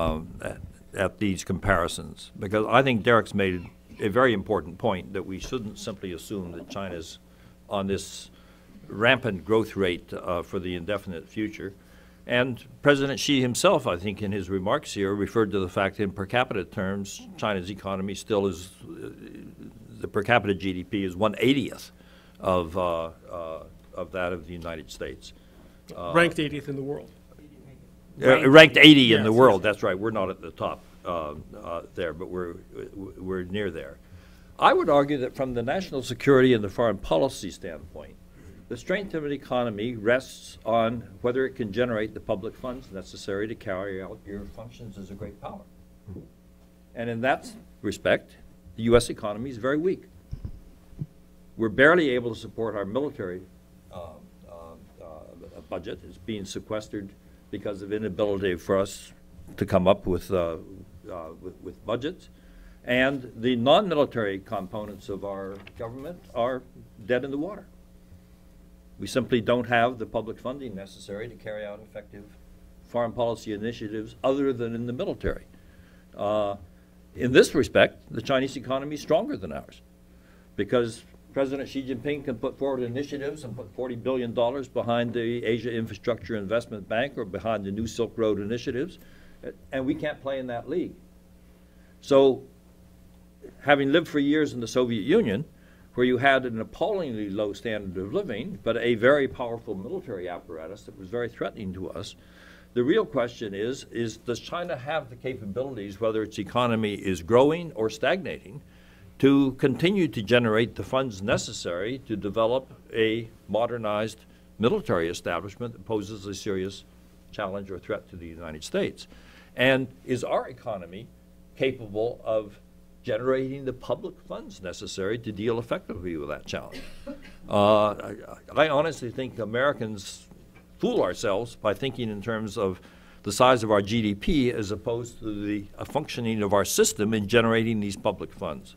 at these comparisons, because I think Derek's made a very important point that we shouldn't simply assume that China's on this rampant growth rate for the indefinite future. And President Xi himself, I think, in his remarks here, referred to the fact that in per capita terms, China's economy still is, the per capita GDP is 1/80th of that of the United States. Ranked 80th in the world. Ranked 80 in the Yes, world, yes. that's right. We're not at the top there, but we're near there. I would argue that from the national security and the foreign policy standpoint, the strength of an economy rests on whether it can generate the public funds necessary to carry out your functions as a great power. And in that respect, the U.S. economy is very weak. We're barely able to support our military budget. It's being sequestered because of inability for us to come up with budgets. And the non-military components of our government are dead in the water. We simply don't have the public funding necessary to carry out effective foreign policy initiatives other than in the military. In this respect, the Chinese economy is stronger than ours, because President Xi Jinping can put forward initiatives and put $40 billion behind the Asia Infrastructure Investment Bank or behind the New Silk Road initiatives, and we can't play in that league. So, having lived for years in the Soviet Union, where you had an appallingly low standard of living, but a very powerful military apparatus that was very threatening to us, the real question is does China have the capabilities, whether its economy is growing or stagnating, to continue to generate the funds necessary to develop a modernized military establishment that poses a serious challenge or threat to the United States? And is our economy capable of generating the public funds necessary to deal effectively with that challenge. I honestly think Americans fool ourselves by thinking in terms of the size of our GDP as opposed to the functioning of our system in generating these public funds.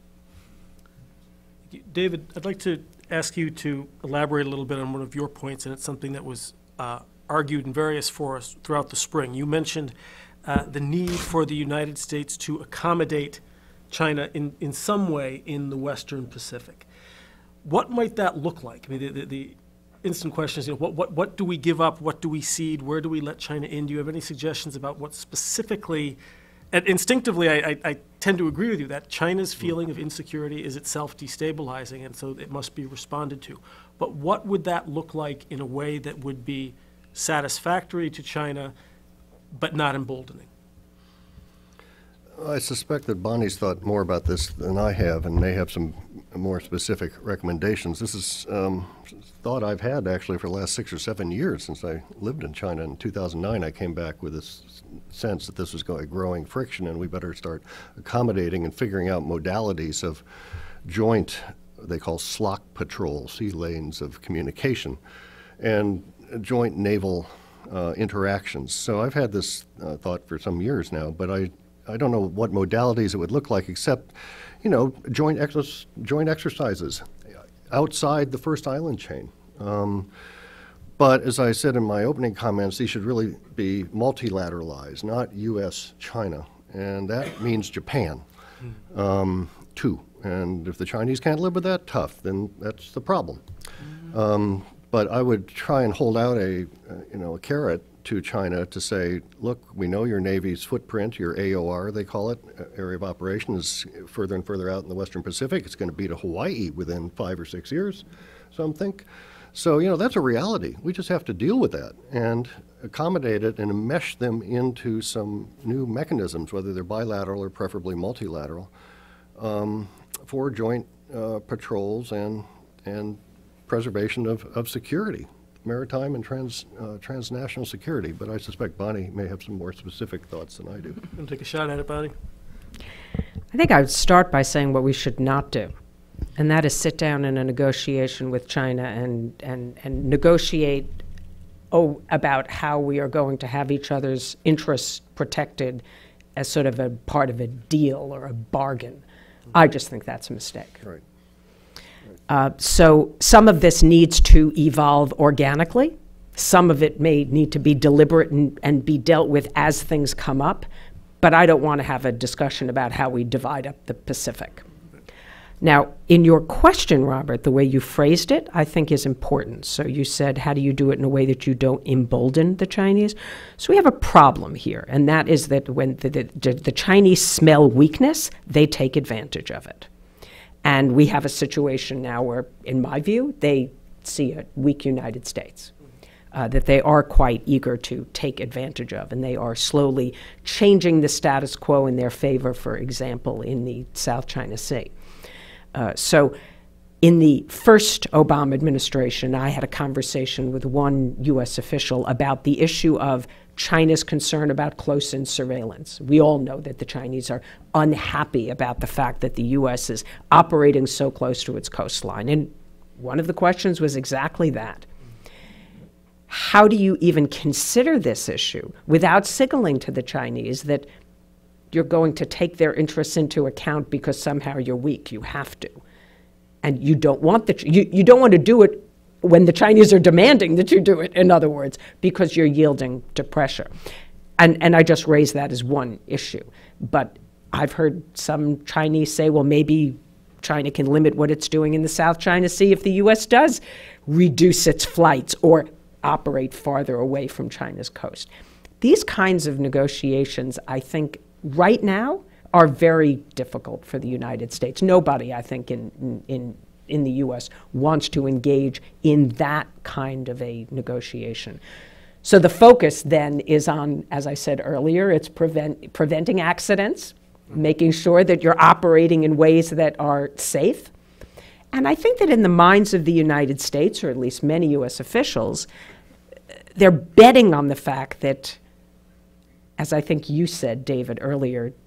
David, I'd like to ask you to elaborate a little bit on one of your points, and it's something that was argued in various forums throughout the spring. You mentioned the need for the United States to accommodate China in some way in the Western Pacific. What might that look like? I mean, the instant question is, what do we give up? What do we cede? Where do we let China in? Do you have any suggestions about what specifically? And instinctively, I tend to agree with you that China's feeling of insecurity is itself destabilizing, and so it must be responded to. But what would that look like in a way that would be satisfactory to China, but not emboldening? I suspect that Bonnie's thought more about this than I have and may have some more specific recommendations. This is thought I've had actually for the last 6 or 7 years since I lived in China. In 2009, I came back with this sense that this was growing friction and we better start accommodating and figuring out modalities of joint, they call SLOC patrol, sea lanes of communication, and joint naval interactions. So I've had this thought for some years now, but I don't know what modalities it would look like except, joint exercises outside the first island chain. But as I said in my opening comments, these should really be multilateralized, not U.S.-China, and that means Japan, too. And if the Chinese can't live with that, tough, then that's the problem. But I would try and hold out a carrot to China to say, look, we know your Navy's footprint, your AOR, they call it, area of operation, is further and further out in the Western Pacific. It's going to be to Hawaii within 5 or 6 years, some think. So, that's a reality. We just have to deal with that and accommodate it and mesh them into some new mechanisms, whether they're bilateral or preferably multilateral, for joint patrols and preservation of security. Maritime and transnational security, but I suspect Bonnie may have some more specific thoughts than I do. You want to take a shot at it, Bonnie? I think I would start by saying what we should not do, and that is sit down in a negotiation with China and negotiate about how we are going to have each other's interests protected as sort of a part of a deal or a bargain. I just think that's a mistake. Right. So some of this needs to evolve organically. Some of it may need to be deliberate and be dealt with as things come up. But I don't want to have a discussion about how we divide up the Pacific. Now, in your question, Robert, the way you phrased it, I think is important. So you said, how do you do it in a way that you don't embolden the Chinese? So we have a problem here, and that is that when the Chinese smell weakness, they take advantage of it. And we have a situation now where, in my view, they see a weak United States, that they are quite eager to take advantage of, and they are slowly changing the status quo in their favor, for example, in the South China Sea. So in the first Obama administration, I had a conversation with one U.S. official about the issue of China's concern about close-in surveillance. We all know that the Chinese are unhappy about the fact that the U.S. is operating so close to its coastline. And one of the questions was exactly that. How do you even consider this issue without signaling to the Chinese that you're going to take their interests into account because somehow you're weak? You have to. And you don't want you don't want to do it when the Chinese are demanding that you do it, in other words, because you're yielding to pressure. And I just raised that as one issue. But I've heard some Chinese say, well, maybe China can limit what it's doing in the South China Sea if the U.S. does reduce its flights or operate farther away from China's coast. These kinds of negotiations, I think, right now are very difficult for the United States. Nobody, I think, in the U.S. wants to engage in that kind of a negotiation. So the focus then is on, as I said earlier, it's preventing accidents, making sure that you're operating in ways that are safe. And I think that in the minds of the United States, or at least many U.S. officials, they're betting on the fact that, as I think you said, David, earlier,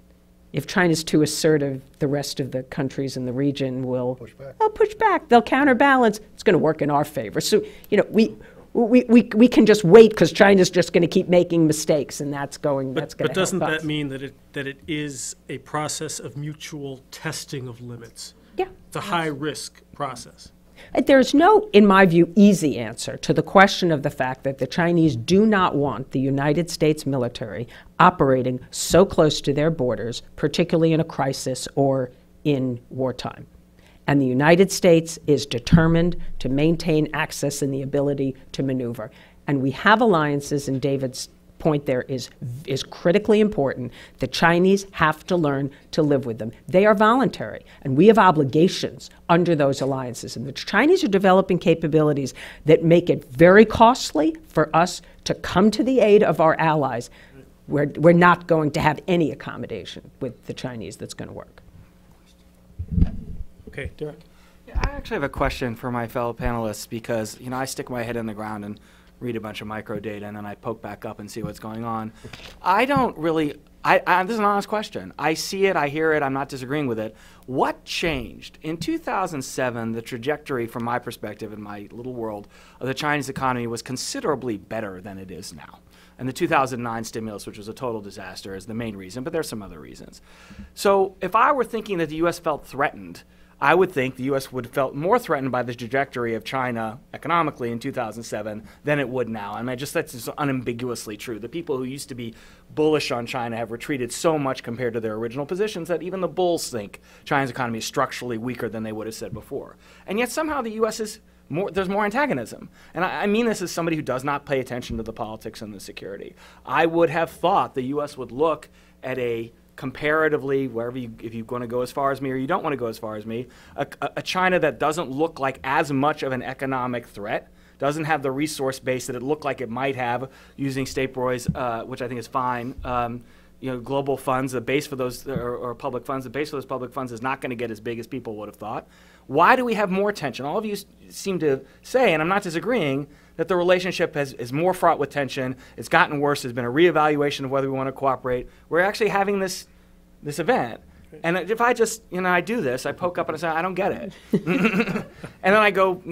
If China's too assertive, the rest of the countries in the region will Push back. They'll push back. They'll counterbalance. It's going to work in our favor. So, we can just wait because China's just going to keep making mistakes, and that's going to But doesn't help us. that mean that it is a process of mutual testing of limits? Yeah. It's a high-risk process. There's no, in my view, easy answer to the question of the fact that the Chinese do not want the United States military operating so close to their borders, particularly in a crisis or in wartime. And the United States is determined to maintain access and the ability to maneuver. And we have alliances, and David's point there is critically important. The Chinese have to learn to live with them. They are voluntary, and we have obligations under those alliances. And the Chinese are developing capabilities that make it very costly for us to come to the aid of our allies. We're not going to have any accommodation with the Chinese that's going to work. Okay, Derek. Yeah, I actually have a question for my fellow panelists because, I stick my head in the ground and read a bunch of micro data, and then I poke back up and see what's going on. I don't really, this is an honest question. I see it, I hear it, I'm not disagreeing with it. What changed? In 2007, the trajectory from my perspective in my little world of the Chinese economy was considerably better than it is now. And the 2009 stimulus, which was a total disaster, is the main reason, but there's some other reasons. So if I were thinking that the U.S. felt threatened, I would think the U.S. would have felt more threatened by the trajectory of China economically in 2007 than it would now. I mean, that's just unambiguously true. The people who used to be bullish on China have retreated so much compared to their original positions that even the bulls think China's economy is structurally weaker than they would have said before. And yet somehow the U.S. is there's more antagonism. And I mean this as somebody who does not pay attention to the politics and the security. I would have thought the U.S. would look at a comparatively, if you're going to go as far as me or you don't want to go as far as me, a China that doesn't look like as much of an economic threat, doesn't have the resource base that it looked like it might have using state broys, which I think is fine. Global funds, the base for those, or public funds, the base for those public funds is not going to get as big as people would have thought. Why do we have more tension? All of you seem to say, and I'm not disagreeing, that the relationship is more fraught with tension. It's gotten worse. There's been a reevaluation of whether we want to cooperate. We're actually having this event. And if I just, I do this, I poke up and I say, I don't get it. And then I go,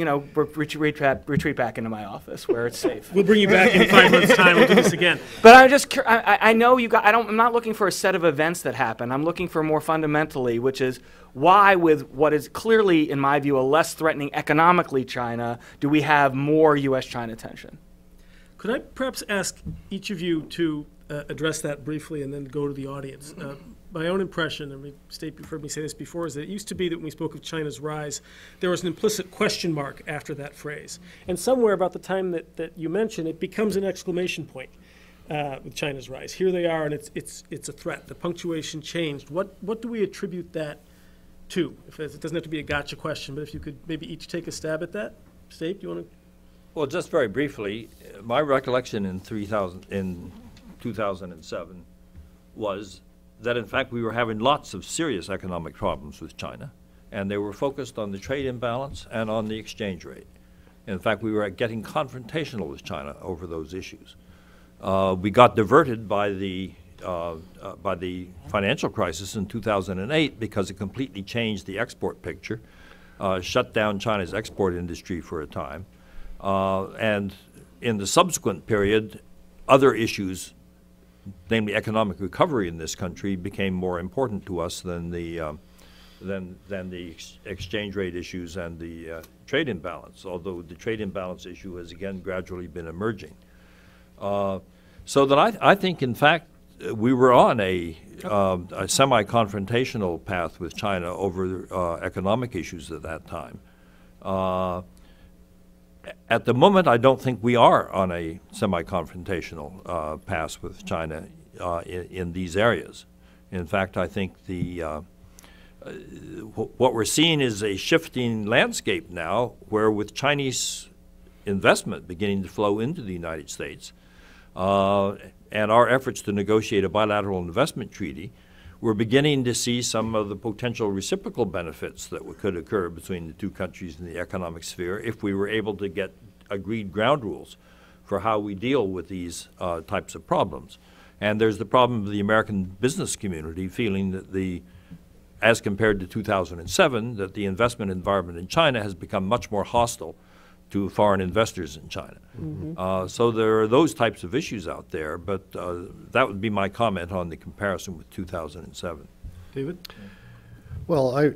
retreat back into my office where it's safe. We'll bring you back in 5 months' time. We'll do this again. But I know I'm not looking for a set of events that happen. I'm looking for more fundamentally, which is why with what is clearly, in my view, a less threatening economically China, do we have more U.S.-China tension? Could I perhaps ask each of you to address that briefly and then go to the audience? My own impression, and you've heard me say this before, is that it used to be that when we spoke of China's rise, there was an implicit question mark after that phrase. And somewhere about the time that you mentioned, it becomes an exclamation point with China's rise. Here they are, and it's a threat. The punctuation changed. What do we attribute that to? It doesn't have to be a gotcha question, but if you could maybe each take a stab at that. Steve, do you want to? Well, just very briefly, my recollection in 2007 was that, in fact, we were having lots of serious economic problems with China, and they were focused on the trade imbalance and on the exchange rate. In fact, we were getting confrontational with China over those issues. We got diverted by the financial crisis in 2008 because it completely changed the export picture, shut down China's export industry for a time. And in the subsequent period, other issues, namely economic recovery in this country, became more important to us than the exchange rate issues and the trade imbalance, although the trade imbalance issue has again gradually been emerging. So that I think, in fact, we were on a semi-confrontational path with China over economic issues at that time. At the moment, I don't think we are on a semi-confrontational path with China in these areas. In fact, I think what we're seeing is a shifting landscape now where, with Chinese investment beginning to flow into the United States and our efforts to negotiate a bilateral investment treaty, we're beginning to see some of the potential reciprocal benefits that could occur between the two countries in the economic sphere if we were able to get agreed ground rules for how we deal with these types of problems. And there's the problem of the American business community feeling that as compared to 2007, that the investment environment in China has become much more hostile to foreign investors in China. So there are those types of issues out there, but that would be my comment on the comparison with 2007. David? Well, I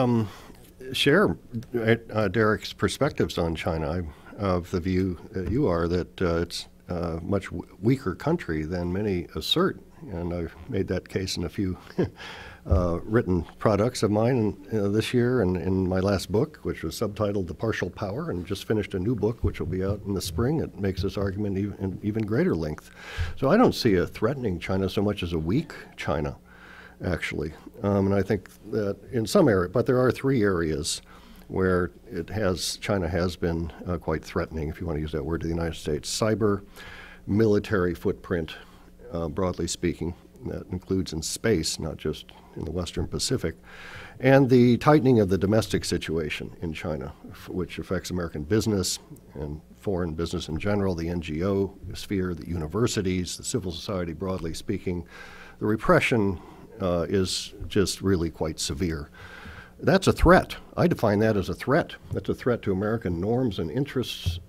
share Derek's perspectives on China. I'm of the view that you are that it's a much weaker country than many assert, and I've made that case in a few written products of mine this year and in my last book, which was subtitled The Partial Power, and just finished a new book, which will be out in the spring. It makes this argument in even greater length. So I don't see a threatening China so much as a weak China, actually. And I think that in some areas, but there are 3 areas where China has been quite threatening, if you want to use that word, to the United States. Cyber, military footprint, broadly speaking, that includes in space, not just in the Western Pacific, and the tightening of the domestic situation in China, which affects American business and foreign business in general, the NGO sphere, the universities, the civil society, broadly speaking. The repression is just really quite severe. That's a threat. I define that as a threat. That's a threat to American norms and interests,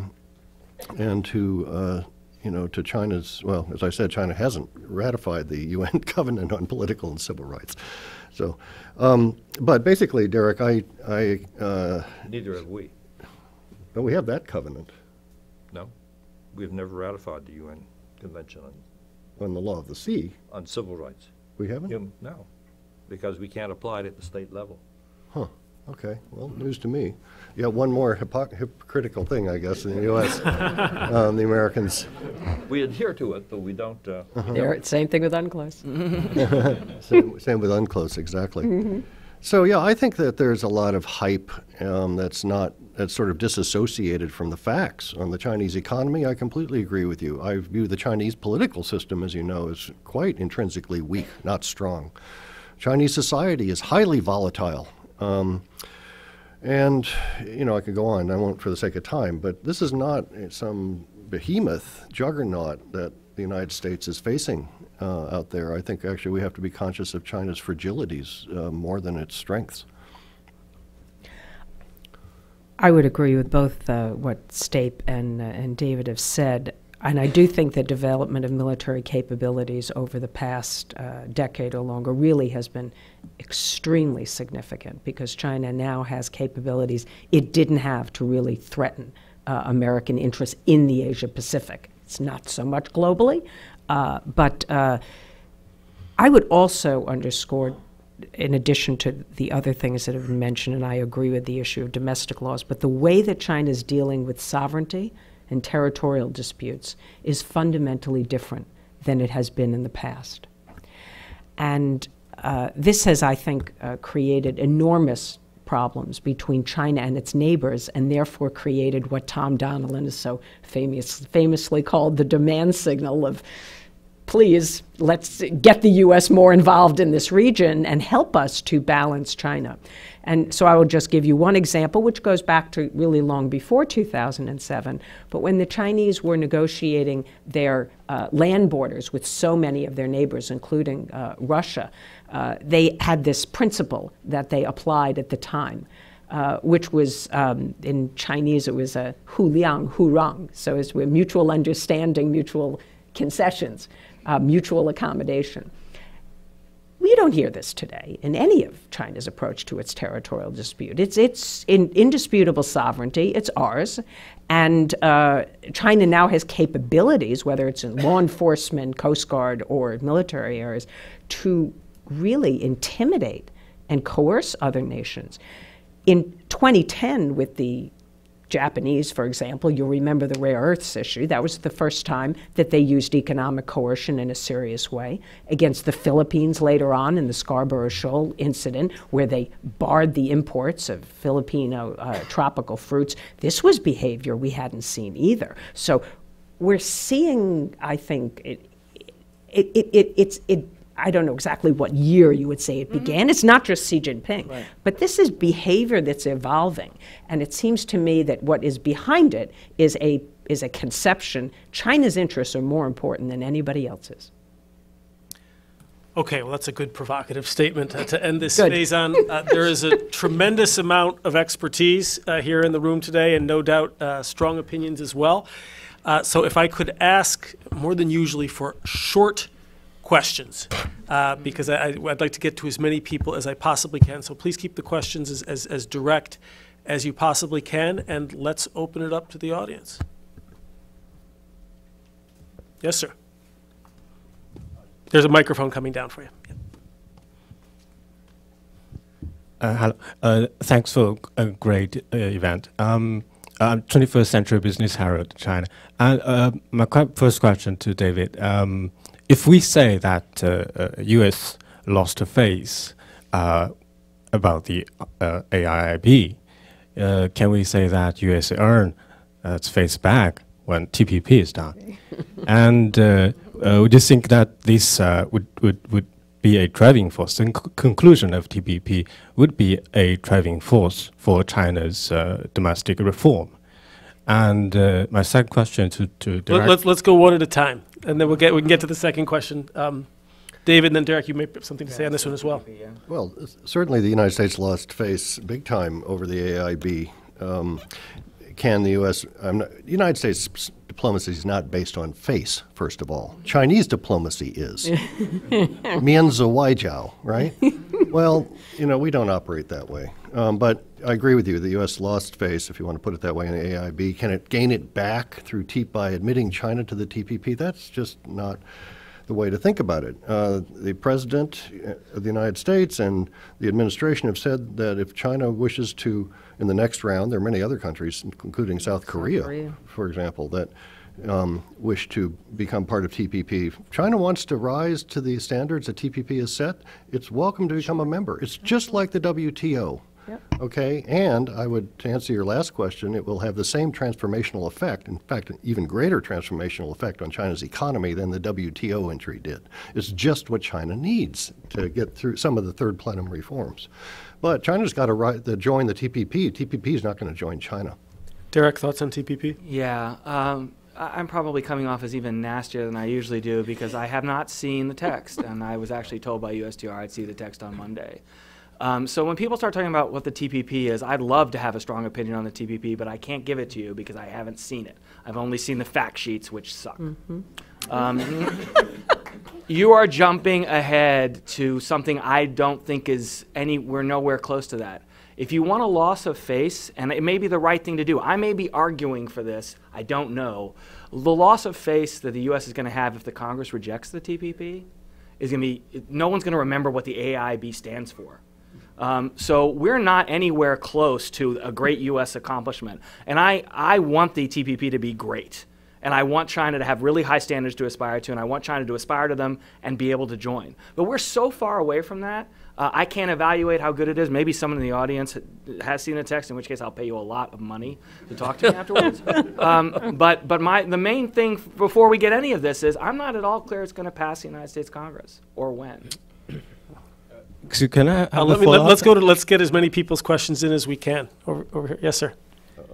and to to China's. Well, as I said, China hasn't ratified the UN Covenant on Political and Civil Rights. So, but basically, Derek, Neither have we. but we have that covenant No, we've never ratified the UN Convention on the law of the sea. on civil rights. We haven't. No, because we can't apply it at the state level. Huh. Okay. Well, news to me. Yeah, one more hypocritical thing, I guess, in the U.S. The Americans. We adhere to it, but we don't. Same thing with UNCLOS. Same with UNCLOS, exactly. So yeah, I think that there's a lot of hype that's sort of disassociated from the facts on the Chinese economy. I completely agree with you. I view the Chinese political system, as you know, as quite intrinsically weak, not strong. Chinese society is highly volatile. And, I could go on, I won't for the sake of time, but this is not some behemoth juggernaut that the United States is facing out there. I think actually we have to be conscious of China's fragilities more than its strengths. I would agree with both what Stape and David have said. And I do think the development of military capabilities over the past decade or longer really has been extremely significant, because China now has capabilities it didn't have to really threaten American interests in the Asia Pacific. It's not so much globally, but I would also underscore, in addition to the other things that have been mentioned, and I agree with the issue of domestic laws, but the way that China is dealing with sovereignty and territorial disputes is fundamentally different than it has been in the past. And this has, I think, created enormous problems between China and its neighbors, and therefore created what Tom Donilon has so famously called the demand signal of, please, let's get the U.S. more involved in this region and help us to balance China. And so I will just give you one example, which goes back to really long before 2007. But when the Chinese were negotiating their land borders with so many of their neighbors, including Russia, they had this principle that they applied at the time, which was, in Chinese, it was a hu liang, hu rang. So it's mutual understanding, mutual concessions, mutual accommodation. We don't hear this today in any of China's approach to its territorial dispute. It's indisputable sovereignty. It's ours. And China now has capabilities, whether it's in law enforcement, Coast Guard, or military areas, to really intimidate and coerce other nations. In 2010, with the Japanese, for example, you'll remember the rare earths issue. That was the first time that they used economic coercion in a serious way against the Philippines later on in the Scarborough Shoal incident, where they barred the imports of Filipino tropical fruits. This was behavior we hadn't seen either. So we're seeing, I think, I don't know exactly what year you would say it began. It's not just Xi Jinping. Right. But this is behavior that's evolving. And it seems to me that what is behind it is a conception. China's interests are more important than anybody else's. Okay, well, that's a good provocative statement to end this Good. phase on. There is a tremendous amount of expertise here in the room today, and no doubt strong opinions as well. So if I could ask, more than usually, for short questions, because I'd like to get to as many people as I possibly can. So please keep the questions as direct as you possibly can, and let's open it up to the audience. Yes, sir. There's a microphone coming down for you. Hello. Thanks for a great event. 21st Century Business Herald, China. And my first question to David. If we say that U.S. lost a face about the AIIB, can we say that U.S. earned its face back when TPP is done? And would you think that this would be a driving force? The conclusion of TPP would be a driving force for China's domestic reform. And my second question to Derek. Let's go one at a time, and then we can get to the second question. David, and then Derek, you may have something to say on this one as well. Well, certainly the United States lost face big time over the AIIB. Can the U.S. The United States diplomacy is not based on face, first of all. Chinese diplomacy is. Mianzi Waijiao, right? Well, we don't operate that way. But I agree with you. The U.S. lost face, if you want to put it that way, in the AIIB. Can it gain it back through by admitting China to the TPP? That's just not the way to think about it. The President of the United States and the administration have said that if China wishes to, in the next round, there are many other countries, including South Korea, for example, that wish to become part of TPP. If China wants to rise to the standards that TPP has set, it's welcome to become a member. It's just like the WTO. Okay, and to answer your last question, it will have the same transformational effect, in fact, an even greater transformational effect on China's economy than the WTO entry did. It's just what China needs to get through some of the third plenum reforms. But China's got to join the TPP. TPP is not going to join China. Derek, thoughts on TPP? Yeah, I'm probably coming off as even nastier than I usually do because I have not seen the text, and I was actually told by USTR I'd see the text on Monday. So when people start talking about what the TPP is, I'd love to have a strong opinion on the TPP, but I can't give it to you because I haven't seen it. I've only seen the fact sheets, which suck. You are jumping ahead to something I don't think we're nowhere close to that. If you want a loss of face, and it may be the right thing to do, I may be arguing for this, I don't know. The loss of face that the U.S. is going to have if the Congress rejects the TPP is going to be, no one's going to remember what the AIIB stands for. So we're not anywhere close to a great U.S. accomplishment. And I want the TPP to be great. And I want China to have really high standards to aspire to, and I want China to aspire to them and be able to join. But we're so far away from that, I can't evaluate how good it is. Maybe someone in the audience has seen the text, in which case I'll pay you a lot of money to talk to me afterwards. But the main thing before we get any of this is I'm not at all clear it's going to pass the United States Congress, or when. So can I have a let's get as many people's questions in as we can. Over here. Yes, sir.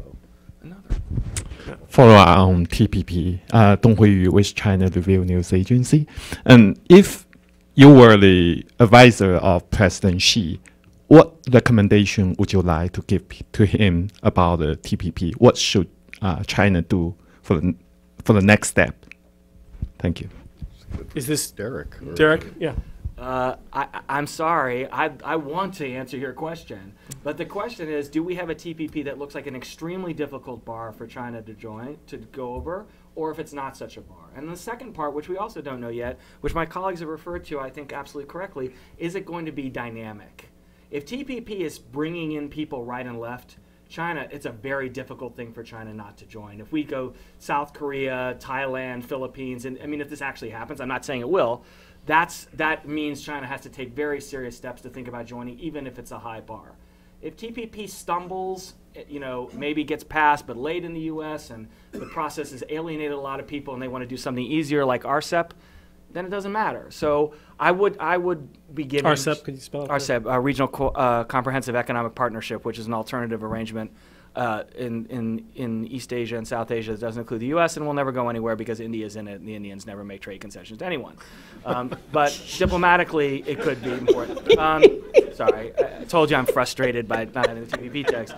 Follow on TPP, Dong Huiyu with China Review News Agency. And if you were the advisor of President Xi, what recommendation would you like to give to him about the TPP? What should China do for the next step? Thank you. Is this Derek? Derek? Yeah. I'm sorry, I want to answer your question, but the question is, do we have a TPP that looks like an extremely difficult bar for China to go over, or if it's not such a bar? And the second part, which we also don't know yet, which my colleagues have referred to, I think absolutely correctly, is it going to be dynamic? If TPP is bringing in people right and left, China, it's a very difficult thing for China not to join. If we go South Korea, Thailand, Philippines, and I mean, if this actually happens, I'm not saying it will, that means China has to take very serious steps to think about joining, even if it's a high bar. If TPP stumbles, maybe gets passed, but late in the U.S. and the process has alienated a lot of people and they want to do something easier like RCEP, then it doesn't matter. So I would be giving RCEP, could you spell it? RCEP, Regional Comprehensive Economic Partnership, which is an alternative arrangement. in East Asia and South Asia that doesn't include the U.S., and we'll never go anywhere because India's in it, and the Indians never make trade concessions to anyone. But diplomatically, it could be important. Sorry, I told you I'm frustrated by not having the TPP text.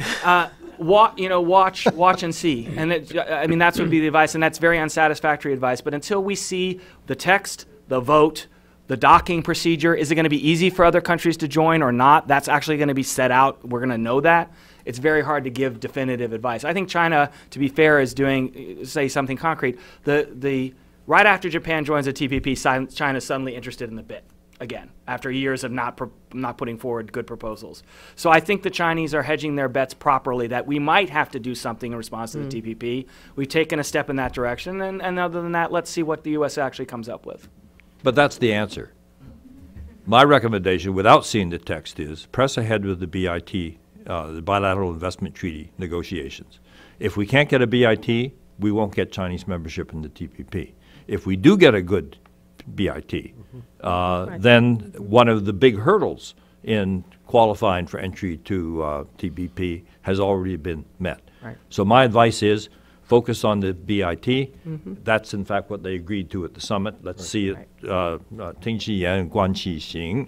Watch and see. And that's would be the advice, and that's very unsatisfactory advice. But until we see the text, the vote, the docking procedure, is it going to be easy for other countries to join or not? That's actually going to be set out. We're going to know that. It's very hard to give definitive advice. I think China, to be fair, is doing, say, something concrete. Right after Japan joins the TPP, China's suddenly interested in the BIT again, after years of not putting forward good proposals. So I think the Chinese are hedging their bets properly that we might have to do something in response to the TPP. We've taken a step in that direction, and other than that, let's see what the U.S. actually comes up with. But that's the answer. My recommendation, without seeing the text, is press ahead with the BIT, the Bilateral Investment Treaty negotiations. If we can't get a BIT, we won't get Chinese membership in the TPP. If we do get a good BIT, then one of the big hurdles in qualifying for entry to TPP has already been met. Right. So my advice is focus on the BIT. That's in fact what they agreed to at the summit. Let's see it. 听其言，观其行.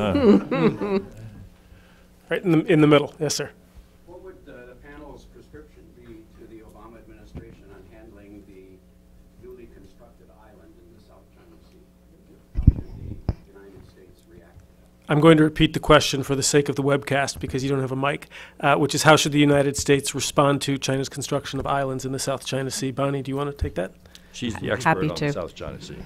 Right in the middle. Yes, sir. What would the panel's prescription be to the Obama administration on handling the newly constructed island in the South China Sea? How should the United States react to that? I'm going to repeat the question for the sake of the webcast because you don't have a mic, which is how should the United States respond to China's construction of islands in the South China Sea? Bonnie, do you want to take that? She's the expert Happy on to. the South China Sea.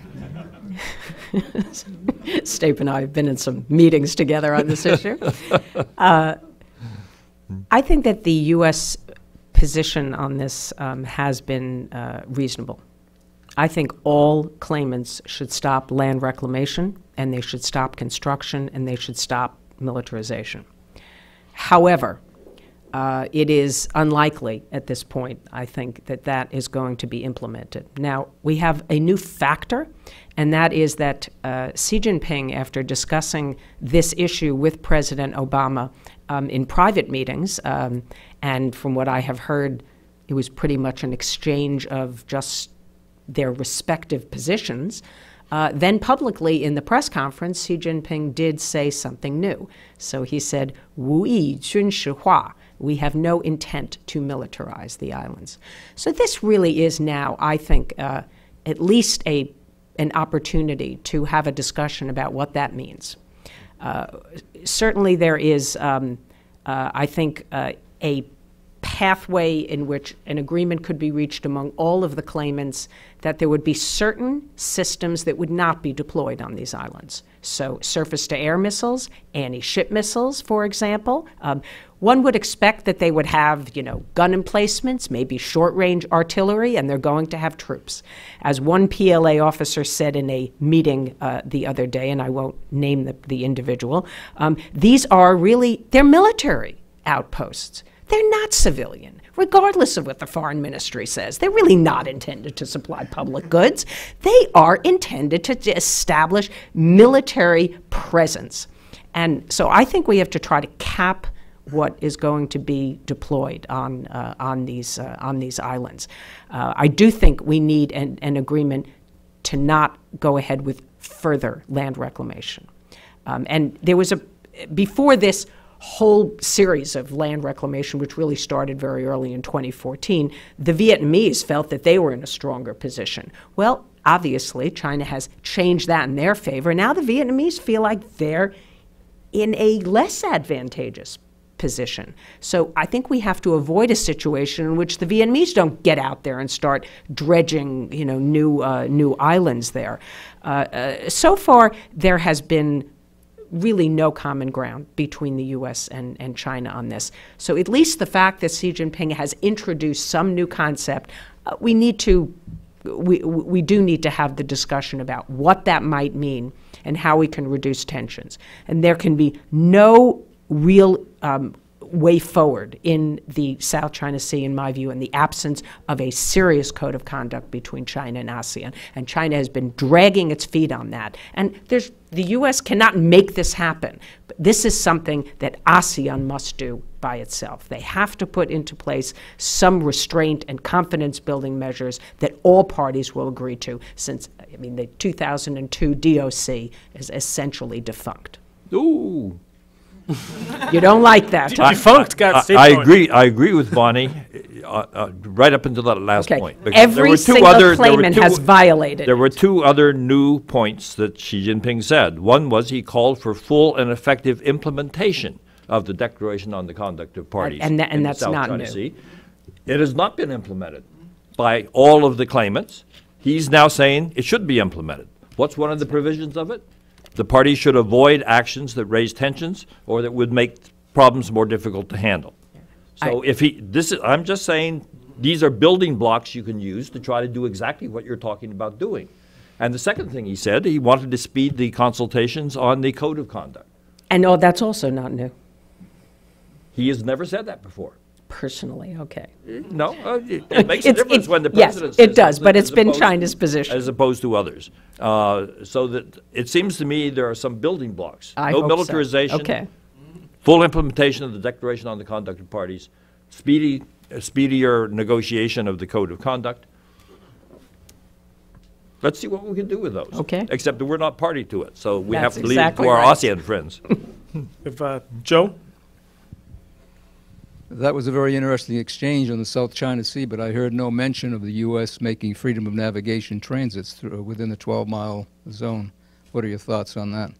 Stape and I have been in some meetings together on this issue. I think that the U.S. position on this has been reasonable. I think all claimants should stop land reclamation, and they should stop construction, and they should stop militarization. However, it is unlikely at this point, I think, that that is going to be implemented. Now, we have a new factor, and that is that Xi Jinping, after discussing this issue with President Obama in private meetings, and from what I have heard, it was pretty much an exchange of just their respective positions. Then publicly in the press conference, Xi Jinping did say something new. So he said, 无意军事化. We have no intent to militarize the islands. So this really is now, I think, at least an opportunity to have a discussion about what that means. Certainly there is, I think, a pathway in which an agreement could be reached among all of the claimants that there would be certain systems that would not be deployed on these islands. So surface-to-air missiles, anti-ship missiles, for example. One would expect that they would have, gun emplacements, maybe short-range artillery, and they're going to have troops. As one PLA officer said in a meeting the other day, and I won't name the individual, these are really, they're military outposts. They're not civilian, regardless of what the foreign ministry says. They're really not intended to supply public goods. They are intended to establish military presence. And so I think we have to try to cap what is going to be deployed on these islands. I do think we need an agreement to not go ahead with further land reclamation. And there was before this whole series of land reclamation, which really started very early in 2014, the Vietnamese felt that they were in a stronger position. Well, obviously, China has changed that in their favor. Now the Vietnamese feel like they're in a less advantageous position. So I think we have to avoid a situation in which the Vietnamese don't get out there and start dredging, new islands there. So far, there has been really no common ground between the U.S. and China on this. So at least the fact that Xi Jinping has introduced some new concept, we do need to have the discussion about what that might mean and how we can reduce tensions. And there can be no real way forward in the South China Sea, in my view, in the absence of a serious code of conduct between China and ASEAN. And China has been dragging its feet on that. And the U.S. cannot make this happen. But this is something that ASEAN must do by itself. They have to put into place some restraint and confidence-building measures that all parties will agree to, since, I mean, the 2002 DOC is essentially defunct. Ooh. You don't like that, huh? Defunct got State I going. agree. I agree with Bonnie, right up until that last Okay. point. Because there Every were two single other- there were claimant two- has violated There were it. two other new points that Xi Jinping said. One was he called for full and effective implementation of the Declaration on the Conduct of Parties And in the that's South not China new. Sea. It has not been implemented by all of the claimants. He's now saying it should be implemented. What's one of the provisions of it? The parties should avoid actions that raise tensions or that would make problems more difficult to handle. So I'm just saying, these are building blocks you can use to try to do exactly what you're talking about doing. And the second thing he said, he wanted to speed the consultations on the code of conduct. And that's also not new, He has never said that before. personally, okay. No, it makes a difference when the yes, president it says does, something but it's as been opposed- China's position. as opposed to others. So that it seems to me there are some building blocks. I No hope so. militarization. Okay. Full implementation of the Declaration on the Conduct of Parties, speedier negotiation of the Code of Conduct. Let's see what we can do with those. Okay. Except that we're not party to it, so we That's have to leave it exactly to our right. ASEAN friends. If, Joe? That was a very interesting exchange on the South China Sea, but I heard no mention of the U.S. making freedom of navigation transits through, within the 12-mile zone. What are your thoughts on that?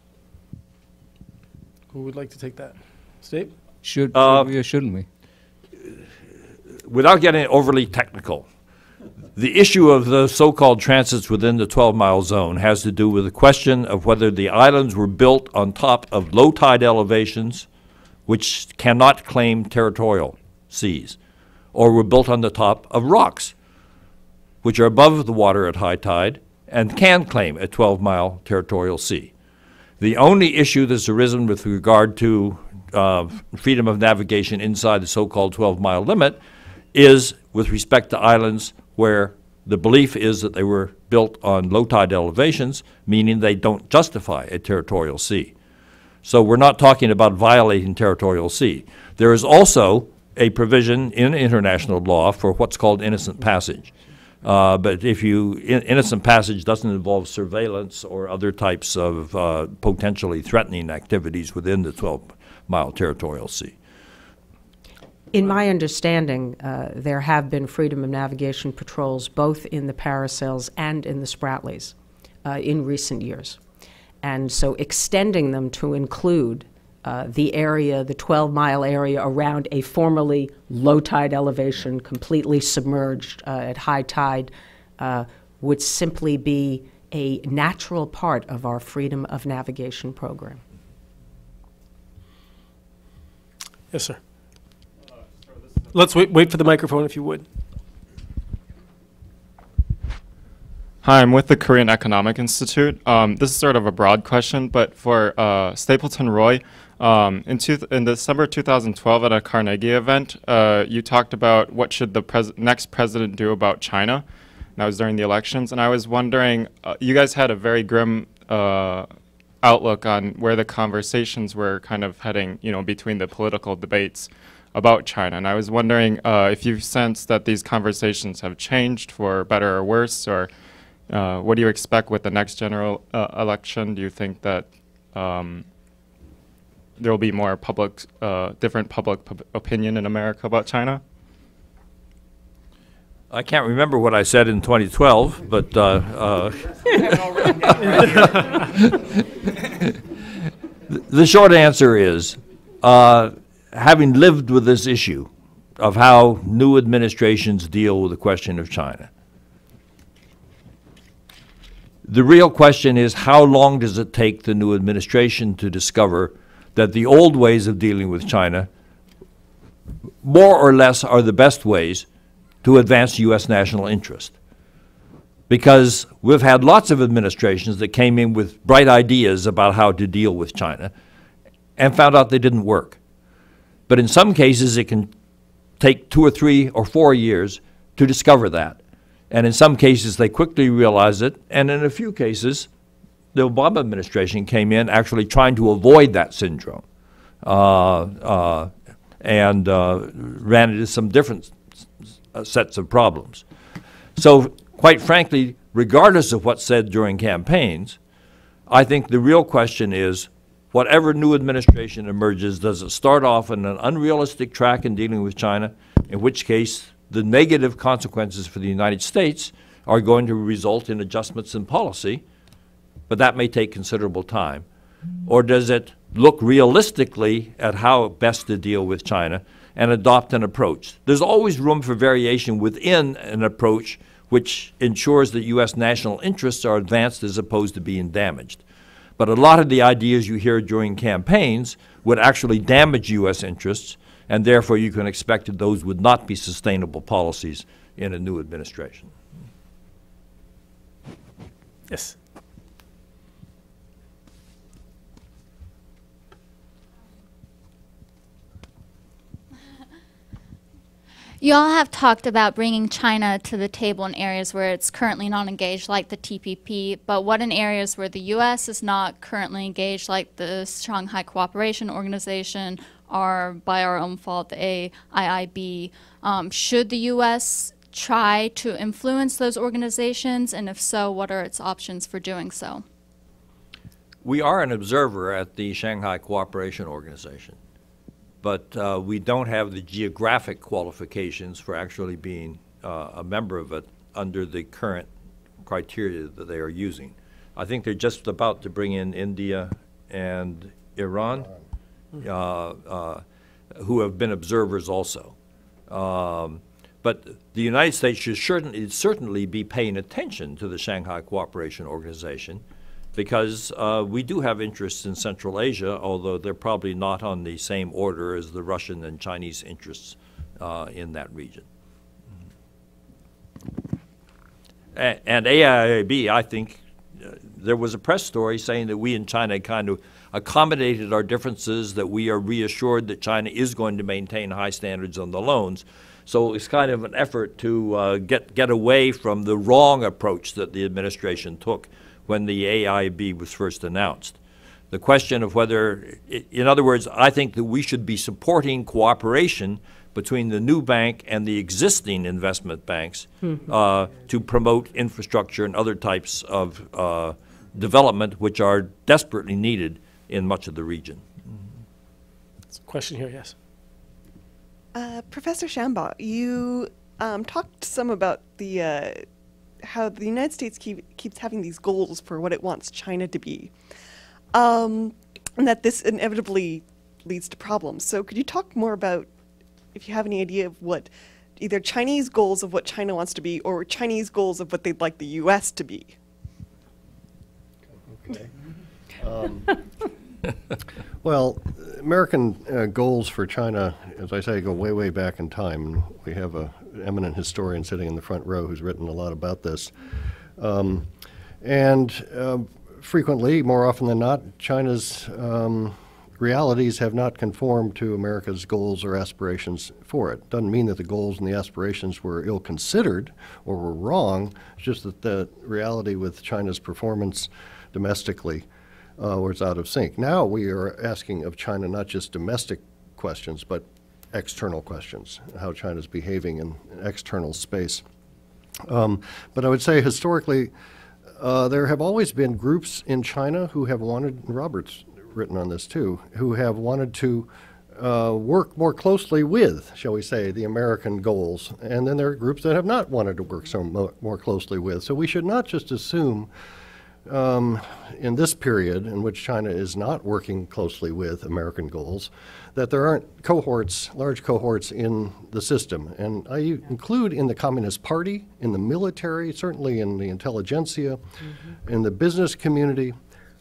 Who would like to take that? Steve? Should we or shouldn't we? Without getting overly technical, the issue of the so-called transits within the 12-mile zone has to do with the question of whether the islands were built on top of low tide elevations, which cannot claim territorial seas, or were built on the top of rocks, which are above the water at high tide and can claim a 12-mile territorial sea. The only issue that's arisen with regard to freedom of navigation inside the so-called 12-mile limit is with respect to islands where the belief is that they were built on low tide elevations, meaning they don't justify a territorial sea. So we're not talking about violating territorial sea. There is also a provision in international law for what's called innocent passage. But if innocent passage doesn't involve surveillance or other types of potentially threatening activities within the 12-mile territorial sea. In my understanding, there have been freedom of navigation patrols both in the Paracels and in the Spratlys in recent years. And so extending them to include the area, the 12-mile area around a formerly low tide elevation, completely submerged at high tide, would simply be a natural part of our freedom of navigation program. Yes, sir. Let's wait for the microphone, if you would. Hi, I'm with the Korean Economic Institute. This is sort of a broad question, but for Stapleton Roy, in December 2012 at a Carnegie event, you talked about what should the next president do about China. And that was during the elections. And I was wondering, you guys had a very grim outlook on where the conversations were kind of heading, between the political debates about China. And I was wondering if you sense that these conversations have changed for better or worse, or what do you expect with the next general election? Do you think that there will be more different public opinion in America about China? I can't remember what I said in 2012, but the short answer is, having lived with this issue of how new administrations deal with the question of China, the real question is, how long does it take the new administration to discover that the old ways of dealing with China more or less are the best ways to advance U.S. national interest? Because we've had lots of administrations that came in with bright ideas about how to deal with China and found out they didn't work. But in some cases, it can take 2 or 3 or 4 years to discover that. And in some cases, they quickly realize it. And in a few cases, the Obama administration came in actually trying to avoid that syndrome and ran into some different sets of problems. So quite frankly, regardless of what's said during campaigns, I think the real question is, whatever new administration emerges, does it start off on an unrealistic track in dealing with China, in which case the negative consequences for the United States are going to result in adjustments in policy, but that may take considerable time? Or does it look realistically at how best to deal with China and adopt an approach? There's always room for variation within an approach which ensures that U.S. national interests are advanced as opposed to being damaged. But a lot of the ideas you hear during campaigns would actually damage U.S. interests, and therefore you can expect that those would not be sustainable policies in a new administration. Yes. You all have talked about bringing China to the table in areas where it's currently not engaged, like the TPP, but what in areas where the U.S. is not currently engaged, like the Shanghai Cooperation Organization, or by our own fault, the AIIB? Should the U.S. try to influence those organizations, and if so, what are its options for doing so? We are an observer at the Shanghai Cooperation Organization, but we don't have the geographic qualifications for actually being a member of it under the current criteria that they are using. I think they're just about to bring in India and Iran, who have been observers also. But the United States should certainly be paying attention to the Shanghai Cooperation Organization, because we do have interests in Central Asia, although they're probably not on the same order as the Russian and Chinese interests in that region. And AIIB, I think there was a press story saying that we in China kind of accommodated our differences, that we are reassured that China is going to maintain high standards on the loans. So it's kind of an effort to get away from the wrong approach that the administration took when the AIIB was first announced. The question of whether, in other words, I think that we should be supporting cooperation between the new bank and the existing investment banks to promote infrastructure and other types of development which are desperately needed in much of the region. There's a question here, yes. Professor Shambaugh, you talked some about the how the United States keeps having these goals for what it wants China to be, and that this inevitably leads to problems. So could you talk more about, if you have any idea of what either Chinese goals of what China wants to be or Chinese goals of what they'd like the U.S. to be? Okay. Well, American goals for China, as I say, go way, way back in time. We have an eminent historian sitting in the front row who's written a lot about this. Frequently, more often than not, China's realities have not conformed to America's goals or aspirations for it. Doesn't mean that the goals and the aspirations were ill-considered or were wrong. It's just that the reality with China's performance domestically was out of sync. Now we are asking of China not just domestic questions, but external questions, how China's behaving in external space. But I would say historically, there have always been groups in China who have wanted, and Robert's written on this too, who have wanted to work more closely with, shall we say, the American goals. And then there are groups that have not wanted to work so more closely with. So we should not just assume in this period in which China is not working closely with American goals, that there aren't cohorts, large cohorts in the system. And I include in the Communist Party, in the military, certainly in the intelligentsia, in the business community.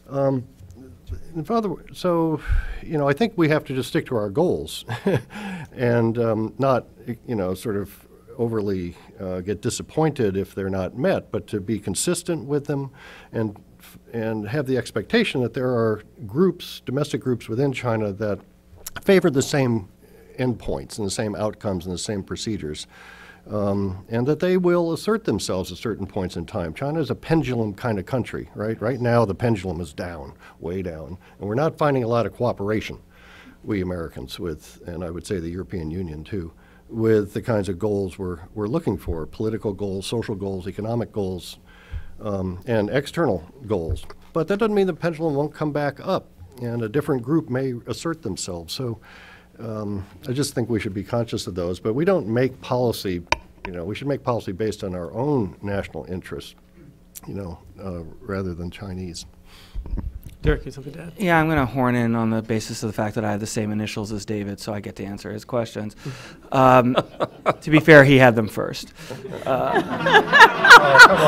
So, you know, I think we have to just stick to our goals and not, you know, sort of overly get disappointed if they're not met, but to be consistent with them and have the expectation that there are groups, domestic groups within China that favor the same endpoints and the same outcomes and the same procedures. And that they will assert themselves at certain points in time. China is a pendulum kind of country, right? Right now, the pendulum is down, way down, and we're not finding a lot of cooperation, we Americans, with, and I would say the European Union too, with the kinds of goals we're looking for: political goals, social goals, economic goals, and external goals. But that doesn't mean the pendulum won't come back up, and a different group may assert themselves. So. I just think we should be conscious of those, but we don't make policy, we should make policy based on our own national interests, rather than Chinese. Derek, you have something to add? Yeah, I'm going to horn in on the basis of the fact that I have the same initials as David, so I get to answer his questions. To be fair, he had them first. Oh, come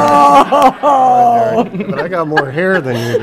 on, Derek. But I got more hair than you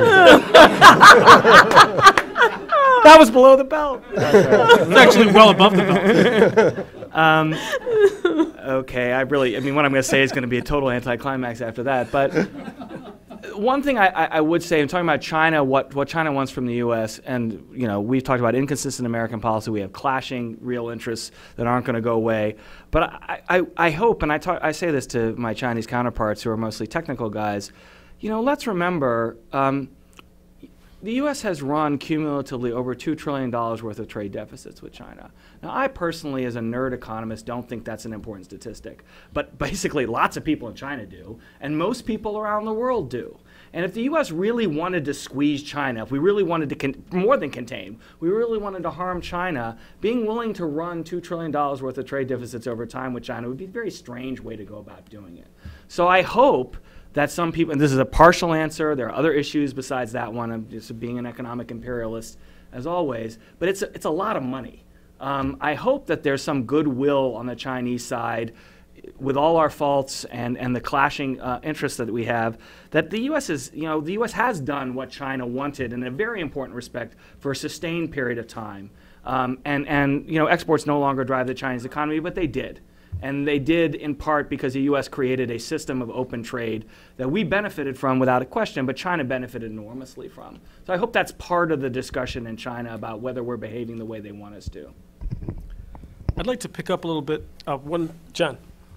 do. That was below the belt. It's actually well above the belt. Okay, what I'm going to say is going to be a total anticlimax after that. But one thing I would say, in talking about China, what China wants from the U.S., and we've talked about inconsistent American policy. We have clashing real interests that aren't going to go away. But I hope, and I say this to my Chinese counterparts who are mostly technical guys, let's remember. The U.S. has run cumulatively over $2 trillion worth of trade deficits with China. Now, I personally, as a nerd economist, don't think that's an important statistic. But basically, lots of people in China do, and most people around the world do. And if the U.S. really wanted to squeeze China, if we really wanted to, more than contain, we really wanted to harm China, being willing to run $2 trillion worth of trade deficits over time with China would be a very strange way to go about doing it. So I hope that some people, and this is a partial answer, there are other issues besides that one, I'm just being an economic imperialist as always, but it's a lot of money. I hope that there's some goodwill on the Chinese side, with all our faults and the clashing interests that we have, that the U.S. has done what China wanted in a very important respect for a sustained period of time. Exports no longer drive the Chinese economy, but they did. And they did in part because the U.S. created a system of open trade that we benefited from without a question, but China benefited enormously from. So I hope that's part of the discussion in China about whether we're behaving the way they want us to. I'd like to pick up a little bit of John.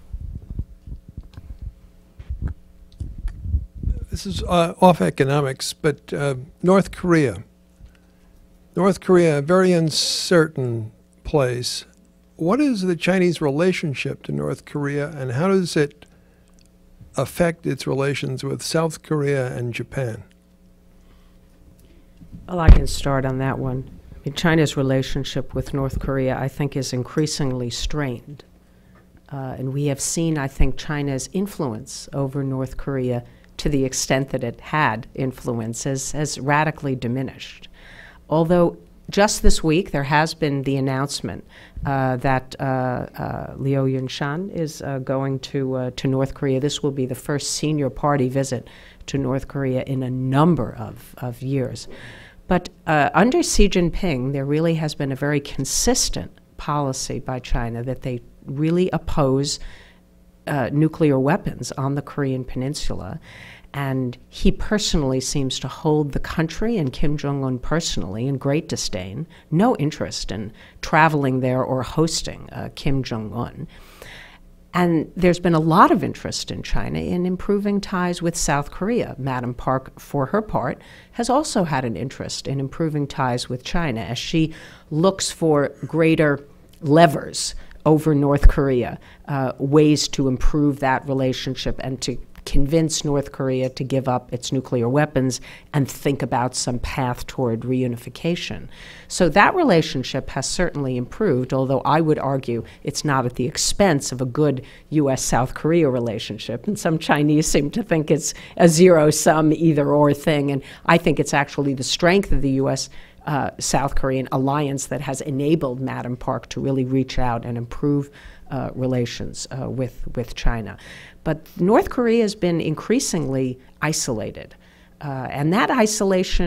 This is off economics, but North Korea. North Korea, a very uncertain place. What is the Chinese relationship to North Korea, and how does it affect its relations with South Korea and Japan? Well, I can start on that one. China's relationship with North Korea, I think, is increasingly strained. And we have seen, I think, China's influence over North Korea, to the extent that it had influence, has radically diminished. Although just this week, there has been the announcement that Liu Yunshan is going to North Korea. This will be the first senior party visit to North Korea in a number of years. But under Xi Jinping, there really has been a very consistent policy by China that they really oppose nuclear weapons on the Korean Peninsula. And he personally seems to hold the country and Kim Jong-un personally in great disdain, no interest in traveling there or hosting Kim Jong-un. And there's been a lot of interest in China in improving ties with South Korea. Madam Park, for her part, has also had an interest in improving ties with China as she looks for greater levers over North Korea, ways to improve that relationship and to convince North Korea to give up its nuclear weapons and think about some path toward reunification. So that relationship has certainly improved, although I would argue it's not at the expense of a good U.S.-South Korea relationship. And some Chinese seem to think it's a zero-sum either-or thing. And I think it's actually the strength of the U.S. South Korean alliance that has enabled Madam Park to really reach out and improve relations with China. But North Korea has been increasingly isolated. And that isolation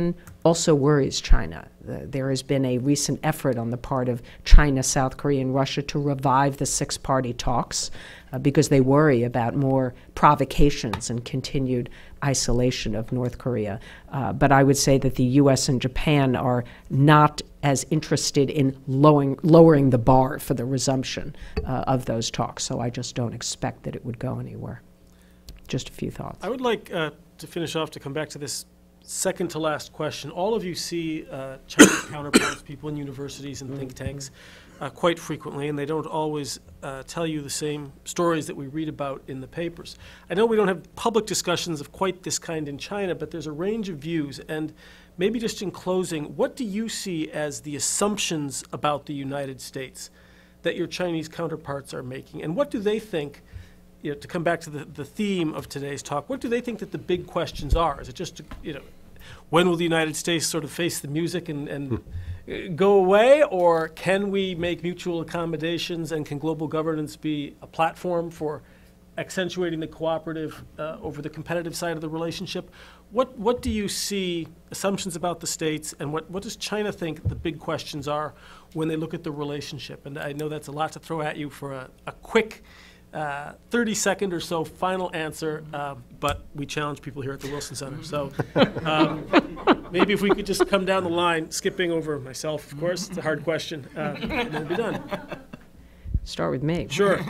also worries China. There has been a recent effort on the part of China, South Korea, and Russia to revive the six-party talks because they worry about more provocations and continued isolation of North Korea. But I would say that the U.S. and Japan are not as interested in lowering the bar for the resumption of those talks. So I just don't expect that it would go anywhere. Just a few thoughts. I would like to finish off, to come back to this second to last question. All of you see Chinese counterparts, people in universities and think tanks, quite frequently, and they don't always tell you the same stories that we read about in the papers. I know we don't have public discussions of quite this kind in China, but there's a range of views. And maybe just in closing, what do you see as the assumptions about the United States that your Chinese counterparts are making? And what do they think, you know, to come back to the theme of today's talk, what do they think that the big questions are? Is it just, you know, when will the United States sort of face the music and go away, or can we make mutual accommodations, and can global governance be a platform for accentuating the cooperative over the competitive side of the relationship? What do you see assumptions about the states, and what does China think the big questions are when they look at the relationship? And I know that's a lot to throw at you for a quick 30-second or so final answer, but we challenge people here at the Wilson Center. So maybe if we could just come down the line, skipping over myself, of course, it's a hard question, and then we'll be done. Start with me. Sure.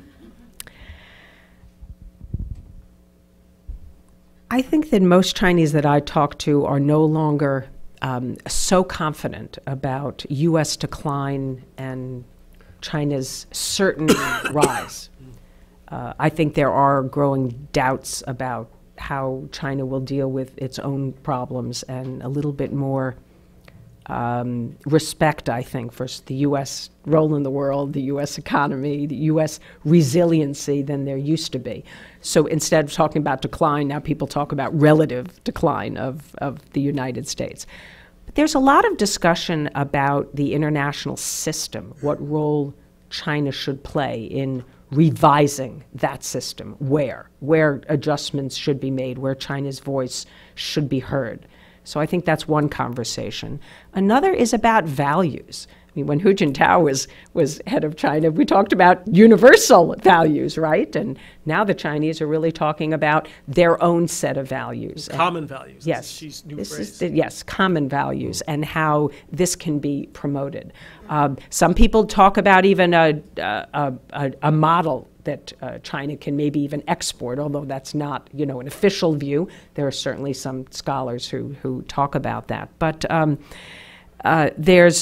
I think that most Chinese that I talk to are no longer so confident about U.S. decline and China's certain rise. I think there are growing doubts about how China will deal with its own problems, and a little bit more respect, I think, for the U.S. role in the world, the U.S. economy, the U.S. resiliency than there used to be. So instead of talking about decline, now people talk about relative decline of the United States. But there's a lot of discussion about the international system, what role China should play in revising that system, where adjustments should be made, where China's voice should be heard. So I think that's one conversation. Another is about values. I mean, when Hu Jintao was head of China, we talked about universal values, right? And now the Chinese are really talking about their own set of values. Common values. Yes. She's new phrase. Yes, common values, and how this can be promoted. Some people talk about even a model that China can maybe even export, although that's not, you know, an official view. There are certainly some scholars who talk about that. But there's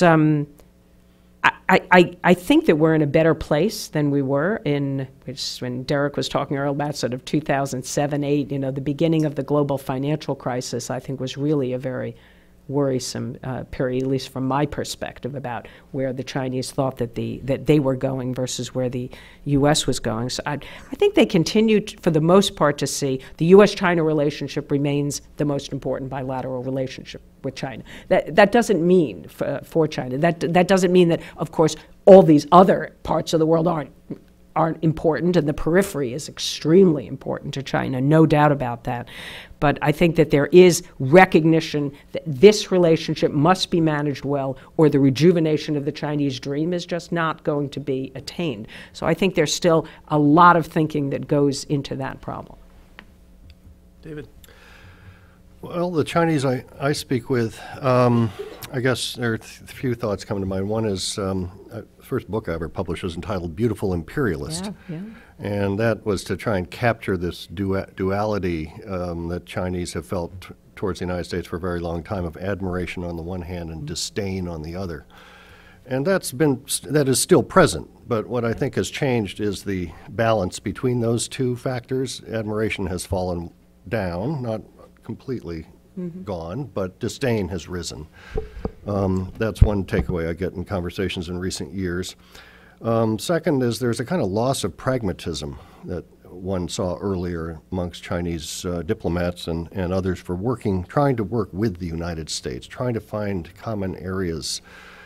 I think that we're in a better place than we were when Derek was talking earlier about sort of 2007, 8, you know, the beginning of the global financial crisis, I think was really a very worrisome period, at least from my perspective, about where the Chinese thought that they were going versus where the U.S. was going. So I think they continued, for the most part, to see the U.S.-China relationship remains the most important bilateral relationship with China. That doesn't mean for China. That doesn't mean that, of course, all these other parts of the world aren't important, and the periphery is extremely important to China, no doubt about that. But I think that there is recognition that this relationship must be managed well, or the rejuvenation of the Chinese dream is just not going to be attained. So I think there's still a lot of thinking that goes into that problem. David? Well, the Chinese I speak with, I guess there are a few thoughts come to mind. One is the first book I ever published was entitled Beautiful Imperialist. Yeah. And that was to try and capture this duality that Chinese have felt towards the United States for a very long time, of admiration on the one hand and disdain on the other. And that is still present. But what I think has changed is the balance between those two factors. Admiration has fallen down, not completely gone, but disdain has risen. That's one takeaway I get in conversations in recent years. Second is there's a kind of loss of pragmatism that one saw earlier amongst Chinese diplomats and others for trying to work with the United States, trying to find common areas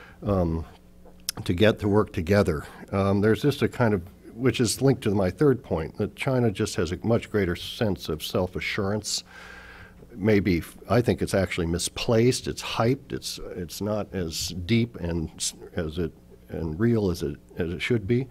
to get to work together. There's just a kind of, which is linked to my third point, that China just has a much greater sense of self-assurance maybe, I think it's actually misplaced, it's hyped, it's not as deep and real as it should be.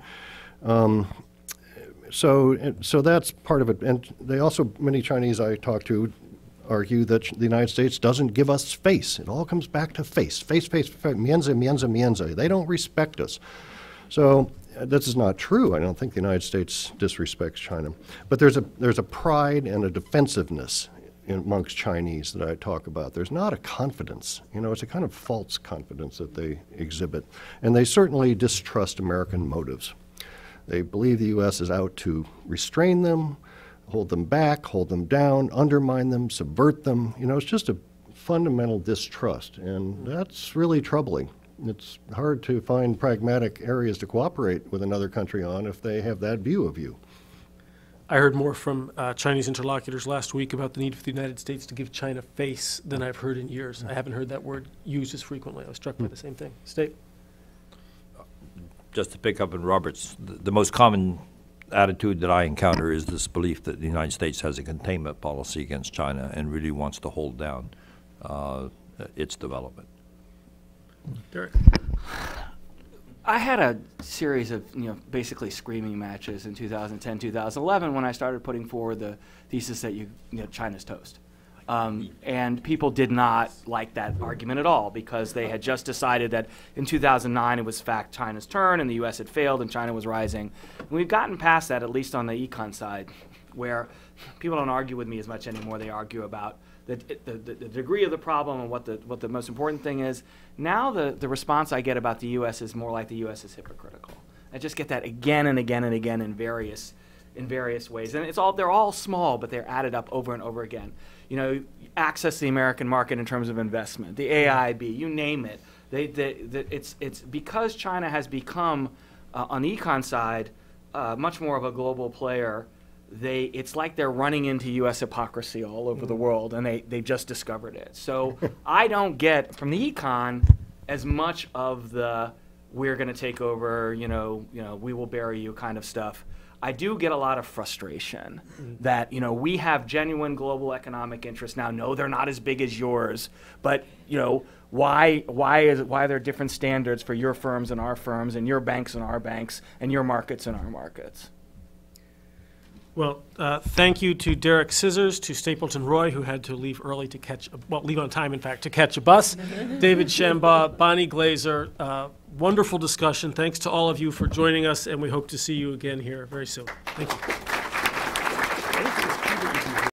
So that's part of it. And they also, many Chinese I talk to argue that the United States doesn't give us face. It all comes back to face, mianzi, mianzi, mianzi. They don't respect us. So this is not true. I don't think the United States disrespects China. But there's a pride and a defensiveness amongst Chinese that I talk about. There's not a confidence. You know, it's a kind of false confidence that they exhibit. And they certainly distrust American motives. They believe the U.S. is out to restrain them, hold them back, hold them down, undermine them, subvert them. You know, it's just a fundamental distrust, and that's really troubling. It's hard to find pragmatic areas to cooperate with another country on if they have that view of you. I heard more from Chinese interlocutors last week about the need for the United States to give China face than I've heard in years. I haven't heard that word used as frequently. I was struck by the same thing. State. Just to pick up on Robert's, the most common attitude that I encounter is this belief that the United States has a containment policy against China and really wants to hold down its development. Derek. I had a series of, basically screaming matches in 2010, 2011 when I started putting forward the thesis that China's toast. And people did not like that argument at all because they had just decided that in 2009 it was fact China's turn and the U.S. had failed and China was rising. And we've gotten past that, at least on the econ side, where people don't argue with me as much anymore. They argue about the degree of the problem and what the most important thing is. Now the response I get about the U.S. is more like the U.S. is hypocritical. I just get that again and again and again in various ways. And they're all small, but they're added up over and over again. Access the American market in terms of investment, the AIB, you name it. It's because China has become, on the econ side, much more of a global player. It's like they're running into U.S. hypocrisy all over the world, and they just discovered it. So I don't get, from the econ, as much of the we're going to take over, we will bury you kind of stuff. I do get a lot of frustration that, we have genuine global economic interests now. No, they're not as big as yours, but, why are there different standards for your firms and our firms and your banks and our banks and your markets and our markets? Well, thank you to Derek Scissors, to Stapleton Roy, who had to leave early to leave on time, in fact, to catch a bus. David Shambaugh, Bonnie Glazer, wonderful discussion. Thanks to all of you for joining us, and we hope to see you again here very soon. Thank you.